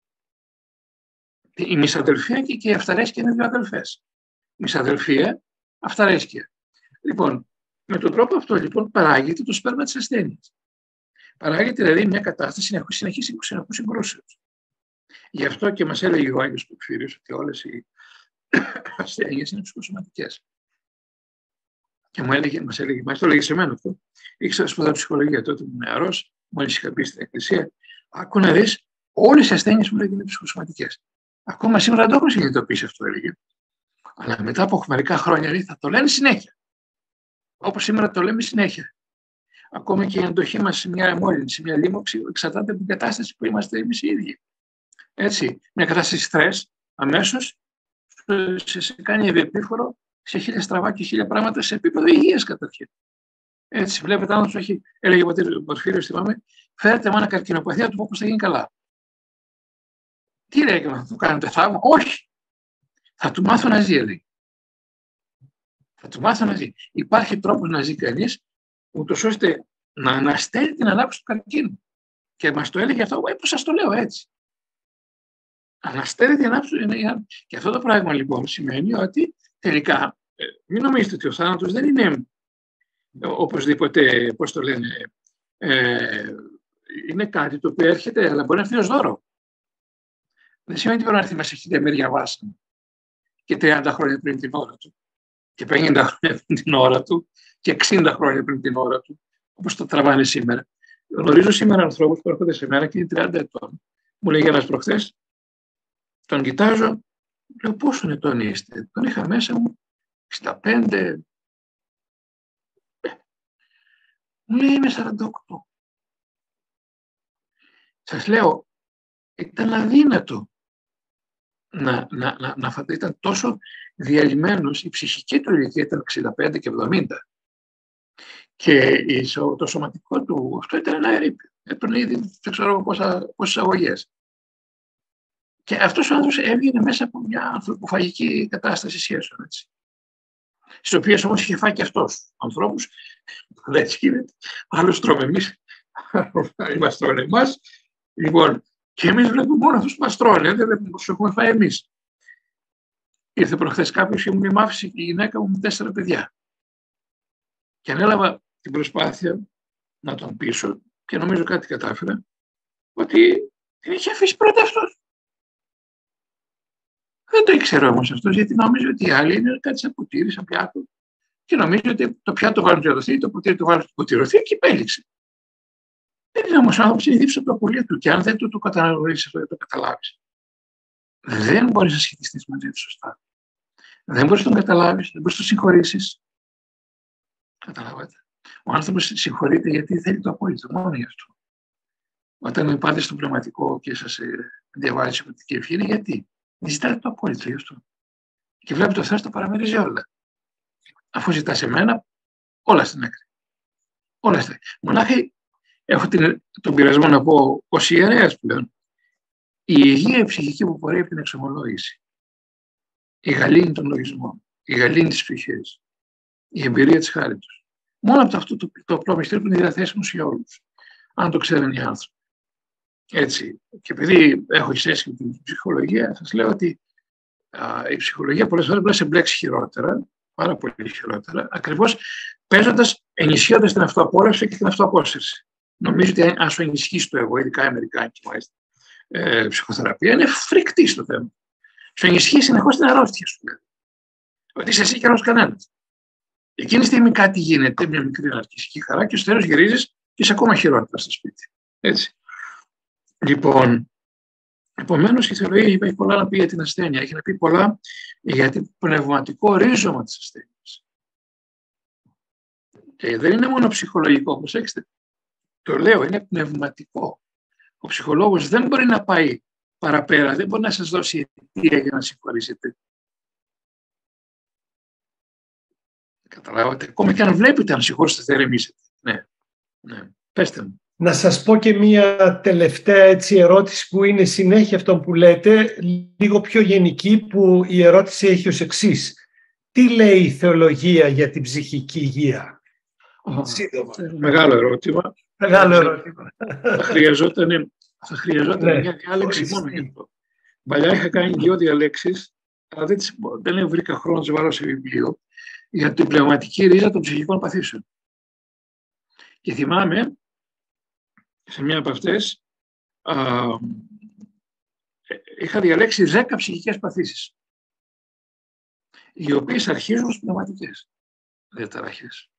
Η μισαδελφία και η αυταρέσκεια είναι δύο αδελφές. Μισαδελφία, αυταρέσκεια. Λοιπόν, με τον τρόπο αυτό λοιπόν παράγεται το σπέρμα της ασθένειας. Παράγεται δηλαδή μια κατάσταση συνεχής συγκρούσεως. Γι' αυτό και μας έλεγε ο Άγιος Πορφύριος ότι όλες οι ασθένειες είναι ψυχοσωματικές. Και μας έλεγε, το έλεγε σε μένα αυτό. Ήξερα σπουδά ψυχολογία τότε που ήμουν νεαρός, μόλις είχα πει στην εκκλησία. Άκου να δεις, όλες οι ασθένειες μου λέγανε είναι ψυχοσωματικές. Ακόμα σήμερα δεν το έχω συνειδητοποιήσει αυτό, έλεγε. Αλλά μετά από μερικά χρόνια θα το λένε συνέχεια. Όπως σήμερα το λέμε συνέχεια. Ακόμα και η αντοχή μας σε μια μόλυνση, μια λίμωξη, εξαρτάται από την κατάσταση που είμαστε εμείς οι ίδιοι. Έτσι, μια κατάσταση στρες, αμέσως σε κάνει ευεπίφορο σε 1000 στραβά και 1000 πράγματα σε επίπεδο υγείας καταρχήν. Έτσι, βλέπετε, άνθρωπος έχει, έλεγε ο Πορφύριος, θυμάμαι, φέρετε με ένα καρκινοπαθία, του πω πώς θα γίνει καλά. Τι λέει, θα του κάνετε θαύμα? Όχι. Θα του μάθω να ζει, έλεγε. Θα του μάθω να ζει. Υπάρχει τρόπος να ζει κανείς, ούτως ώστε να αναστέλει την ανάπτυξη του καρκίνου. Και μας το έλεγε αυτό, πώς σας το λέω έτσι. Αναστέλει την ανάπτυξη. Και αυτό το πράγμα λοιπόν σημαίνει ότι τελικά, μην νομίζετε ότι ο θάνατος δεν είναι οπωσδήποτε, πώς το λένε, είναι κάτι το οποίο έρχεται, αλλά μπορεί να έρθει ως δώρο. Δεν σημαίνει ότι μπορεί να έρθει μέσα σε 1000 μέρια βάσανα και 30 χρόνια πριν την ώρα του, και 50 χρόνια πριν την ώρα του, και 60 χρόνια πριν την ώρα του, όπως το τραβάνε σήμερα. Γνωρίζω σήμερα ανθρώπους που έρχονται σε μένα και είναι 30 ετών. Μου λέει ένας προχθές, τον κοιτάζω, λέω πόσο ετών είστε? Τον είχα μέσα μου 65. Μου λέει είμαι 48. Σας λέω, ήταν αδύνατο να φανταστεί, ήταν τόσο διαλυμένος, η ψυχική του ηλικία ήταν 65 και 70 και το σωματικό του αυτό ήταν ένα ερείπιο. Έπαιρνε ήδη δεν ξέρω πόσες αγωγές. Και αυτός ο άνθρωπος έβγαινε μέσα από μια ανθρωποφαγική κατάσταση σχέσεων, έτσι. Στις οποίες όμως είχε φάει και αυτός ανθρώπους, δεν γίνεται, άλλους τρώμε εμείς, μας τρώνε εμάς. Λοιπόν, και εμείς βλέπουμε μόνο αυτούς που μας τρώνε, δεν βλέπουμε πώς έχουμε φάει εμείς. Ήρθε προχθές κάποιος και μου άφησε η γυναίκα μου με 4 παιδιά. Και ανέλαβα την προσπάθεια να τον πείσω, και νομίζω κάτι κατάφερα, ότι την είχε αφήσει πρώτα αυτός. Δεν το ήξερα όμως αυτός, γιατί νόμιζε ότι οι άλλοι είναι κάτι σαν ποτήρι, σαν πιάτο. Και νομίζει ότι το πιάτο βάλουν στο πιατοθήκη, το ποτήρι το βάλουν στο ποτηροθήκη και επέλεξε. Δεν είναι όμως άνθρωπος, είναι δίψα το απολύτω του. Και αν δεν το καταναλώσεις αυτό, δεν το καταλάβεις, δεν μπορείς να σχετιστείς μαζί του σωστά. Δεν μπορείς να τον καταλάβεις, δεν μπορείς να τον συγχωρήσεις. Καταλάβατε. Ο άνθρωπος συγχωρείται γιατί θέλει το απόλυτο, μόνο γι' αυτό. Όταν πάτε στο πνευματικό και σας διαβάζει συγχωρητική ευχή, γιατί ζητάτε το απόλυτο γι' αυτό. Και βλέπετε ο Θεός τα παραμερίζει όλα. Αφού ζητά σε μένα, όλα στην άκρη. Όλα στην άκρη. Μονάχα έχω τον πειρασμό να πω ως ιερέας πλέον, η υγεία ψυχική που πορεύει από την εξομολόγηση, η γαλήνη των λογισμών, η γαλήνη της ψυχής, η εμπειρία της χάριτος. Μόνο από αυτό το απλό μυστήριο που είναι διαθέσιμο για όλους. Αν το ξέρουν οι άνθρωποι. Έτσι. Και επειδή έχω σχέση με την ψυχολογία, σας λέω ότι η ψυχολογία πολλές φορές μπορεί να σε μπλέξει χειρότερα, πάρα πολύ χειρότερα, ακριβώς παίζοντας, ενισχύοντας την αυτοαπόλαυση και την αυτοαπόσυρση. Νομίζω ότι αν σου ενισχύσει το εγώ, ειδικά η αμερικάνικη μάλιστα ψυχοθεραπεία, είναι φρικτή στο θέμα. Σου ενισχύει συνεχώς την αρρώστια σου. Ότι είσαι εσύ και άλλος κανένας. Εκείνη τη στιγμή κάτι γίνεται, μια μικρή αναρκιστική χαρά, και στο τέλος γυρίζεις και είσαι ακόμα χειρότερα στο σπίτι. Έτσι. Λοιπόν, επομένως η θεολογία έχει πολλά να πει για την ασθένεια, έχει να πει πολλά για το πνευματικό ρίζωμα της ασθένειας. Και δεν είναι μόνο ψυχολογικό, προσέξτε. Το λέω, είναι πνευματικό. Ο ψυχολόγος δεν μπορεί να πάει παραπέρα, δεν μπορεί να σας δώσει αιτία για να συγχωρήσετε. Καταλάβατε. Ακόμα και αν βλέπετε αν συγχωρήσετε, θα ερεμήσετε. Ναι. Πέστε μου. Να σας πω και μία τελευταία ερώτηση που είναι συνέχεια αυτό που λέτε, λίγο πιο γενική, που η ερώτηση έχει ως εξής. Τι λέει η θεολογία για την ψυχική υγεία? Σύντομα. Μεγάλο ερώτημα. Μεγάλο ερώτημα. Θα χρειαζόταν μια διάλεξη μόνο γι' αυτό. Παλιά είχα κάνει 2 διαλέξεις, αλλά δεν βρήκα χρόνο να τις βάλω σε βιβλίο, για την πνευματική ρίζα των ψυχικών παθήσεων. Και θυμάμαι, σε μια από αυτές, είχα διαλέξει 10 ψυχικές παθήσεις, οι οποίες αρχίζουν ως πνευματικές διαταραχές.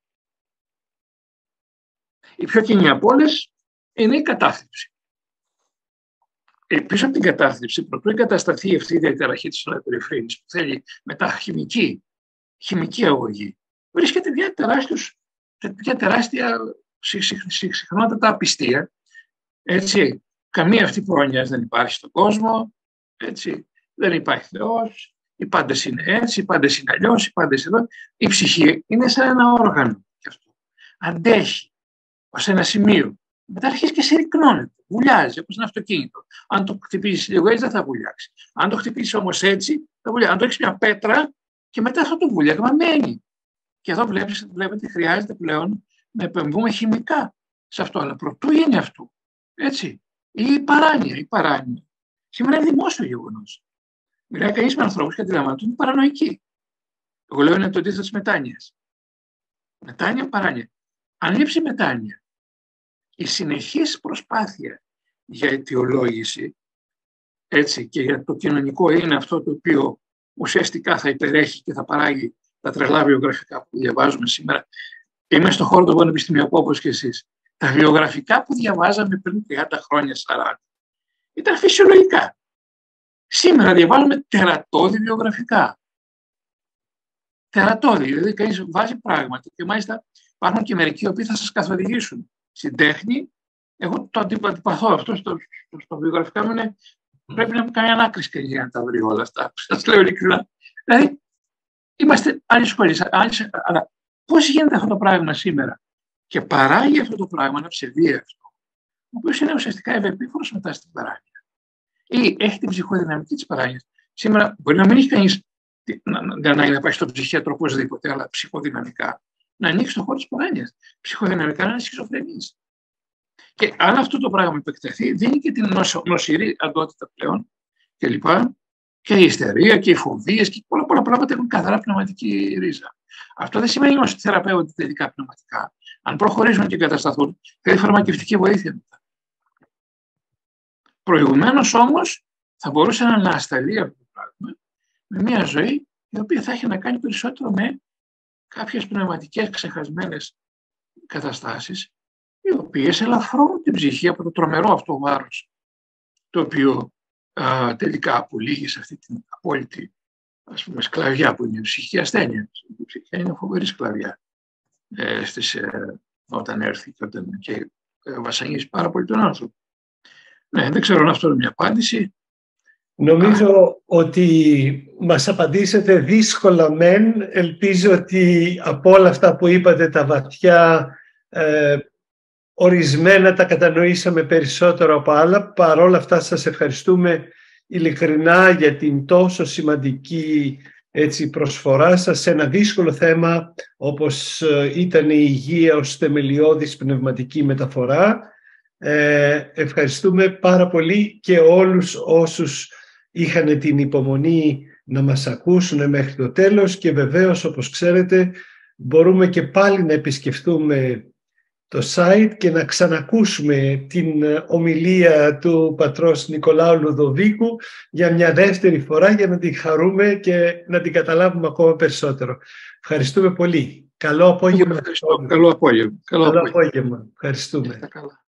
Η πιο κοινή από όλες είναι η κατάθλιψη. Πίσω από την κατάθλιψη, προτού εγκατασταθεί αυτή η διαταραχή της νοοτροφρίνης, που θέλει μετά χημική αγωγή, βρίσκεται μια τεράστια συχνότατα απιστία. Έτσι. Καμία αυτή πρόνοιας δεν υπάρχει στον κόσμο. Έτσι. Δεν υπάρχει Θεός. Οι πάντες είναι έτσι, οι πάντες είναι αλλιώς, οι πάντες εδώ. Η ψυχή είναι σαν ένα όργανο και αυτό. Αντέχει ως ένα σημείο. Μετά αρχίζει και συρρυκνώνεται. Βουλιάζει όπως ένα αυτοκίνητο. Αν το χτυπήσει λίγο έτσι δεν θα βουλιάξει. Αν το χτυπήσει όμως έτσι θα βουλιάξει. Αν το έχει μια πέτρα και μετά αυτό το βουλιάγμα μένει. Και εδώ βλέπετε ότι χρειάζεται πλέον να επεμβούμε χημικά σε αυτό. Αλλά προτού γίνει αυτό. Έτσι. Η παράνοια. Σήμερα είναι δημόσιο γεγονός. Μιλάει κανείς με ανθρώπους και αντιλαμβάνονται ότι είναι παρανοϊκοί. Εγώ λέω είναι το αντίθετο της μετάνοιας. Μετάνοια, παράνοια. Αν λείψει μετάνοια, η συνεχής προσπάθεια για αιτιολόγηση, έτσι, και για το κοινωνικό είναι αυτό το οποίο ουσιαστικά θα υπερέχει και θα παράγει τα τρελά βιογραφικά που διαβάζουμε σήμερα. Είμαι στον χώρο του πανεπιστημιακού όπως και εσείς. Τα βιογραφικά που διαβάζαμε πριν 30 χρόνια, 40, ήταν φυσιολογικά. Σήμερα διαβάζουμε τερατώδη βιογραφικά. Τερατώδη, δηλαδή κανείς βάζει πράγματα και μάλιστα υπάρχουν και μερικοί οι οποίοι θα σας καθοδηγήσουν στην τέχνη. Εγώ το αντιπαθώ αυτό στο βιογραφικά μου είναι πρέπει να μου κάνει ανάκριση για να τα βρει όλα αυτά. Σας λέω ειλικρινά. Δηλαδή, είμαστε άλλοι σχολείς. Αλλά πώς γίνεται αυτό το πράγμα σήμερα και παράγει αυτό το πράγμα ένα ψευδίευτο, ο οποίος είναι ουσιαστικά ευεπίφορος μετά στην παράνοια. Ή έχει την ψυχοδυναμική της παράνοιας. Σήμερα μπορεί να μην έχει κανείς να πάει στον ψυχίατρο οπωσδήποτε, αλλά ψυχοδυναμικά να ανοίξει τον χώρο της παράνοιας. Ψυχοδυναμικά να είναι σχιζοφρενής. Και αν αυτό το πράγμα επεκταθεί, δίνει και την νοσηρή αντότητα πλέον κλπ. Και η ιστερία και οι φοβίες και πολλά πράγματα έχουν καθαρά πνευματική ρίζα. Αυτό δεν σημαίνει όμως ότι θεραπεύονται τελικά πνευματικά. Αν προχωρήσουν και εγκατασταθούν, θέλει φαρμακευτική βοήθεια μετά. Προηγουμένως όμως θα μπορούσε να ανασταλεί αυτό το πράγμα με μια ζωή η οποία θα έχει να κάνει περισσότερο με κάποιες πνευματικές ξεχασμένες καταστάσεις, οι οποίες ελαφρώνουν την ψυχή από το τρομερό αυτό βάρος, το οποίο τελικά απολύγει σε αυτή την απόλυτη, ας πούμε, σκλαβιά που είναι η ψυχική ασθένεια. Η ψυχή είναι φοβερή σκλαβιά όταν έρθει και βασανίζει πάρα πολύ τον άνθρωπο. Ναι, δεν ξέρω αν αυτό είναι μια απάντηση. Νομίζω ότι μας απαντήσετε δύσκολα μεν. Ελπίζω ότι από όλα αυτά που είπατε τα βαθιά ορισμένα τα κατανοήσαμε περισσότερο από άλλα. Παρ' όλα αυτά σας ευχαριστούμε ειλικρινά για την τόσο σημαντική προσφορά σας σε ένα δύσκολο θέμα όπως ήταν η υγεία ως θεμελιώδης πνευματική μεταφορά. Ευχαριστούμε πάρα πολύ και όλους όσους είχαν την υπομονή να μας ακούσουν μέχρι το τέλος και βεβαίως, όπως ξέρετε, μπορούμε και πάλι να επισκεφτούμε το site και να ξανακούσουμε την ομιλία του πατρός Νικολάου Λουδοβίκου για μια δεύτερη φορά για να την χαρούμε και να την καταλάβουμε ακόμα περισσότερο. Ευχαριστούμε πολύ. Καλό απόγευμα. Καλό απόγευμα. Ευχαριστούμε.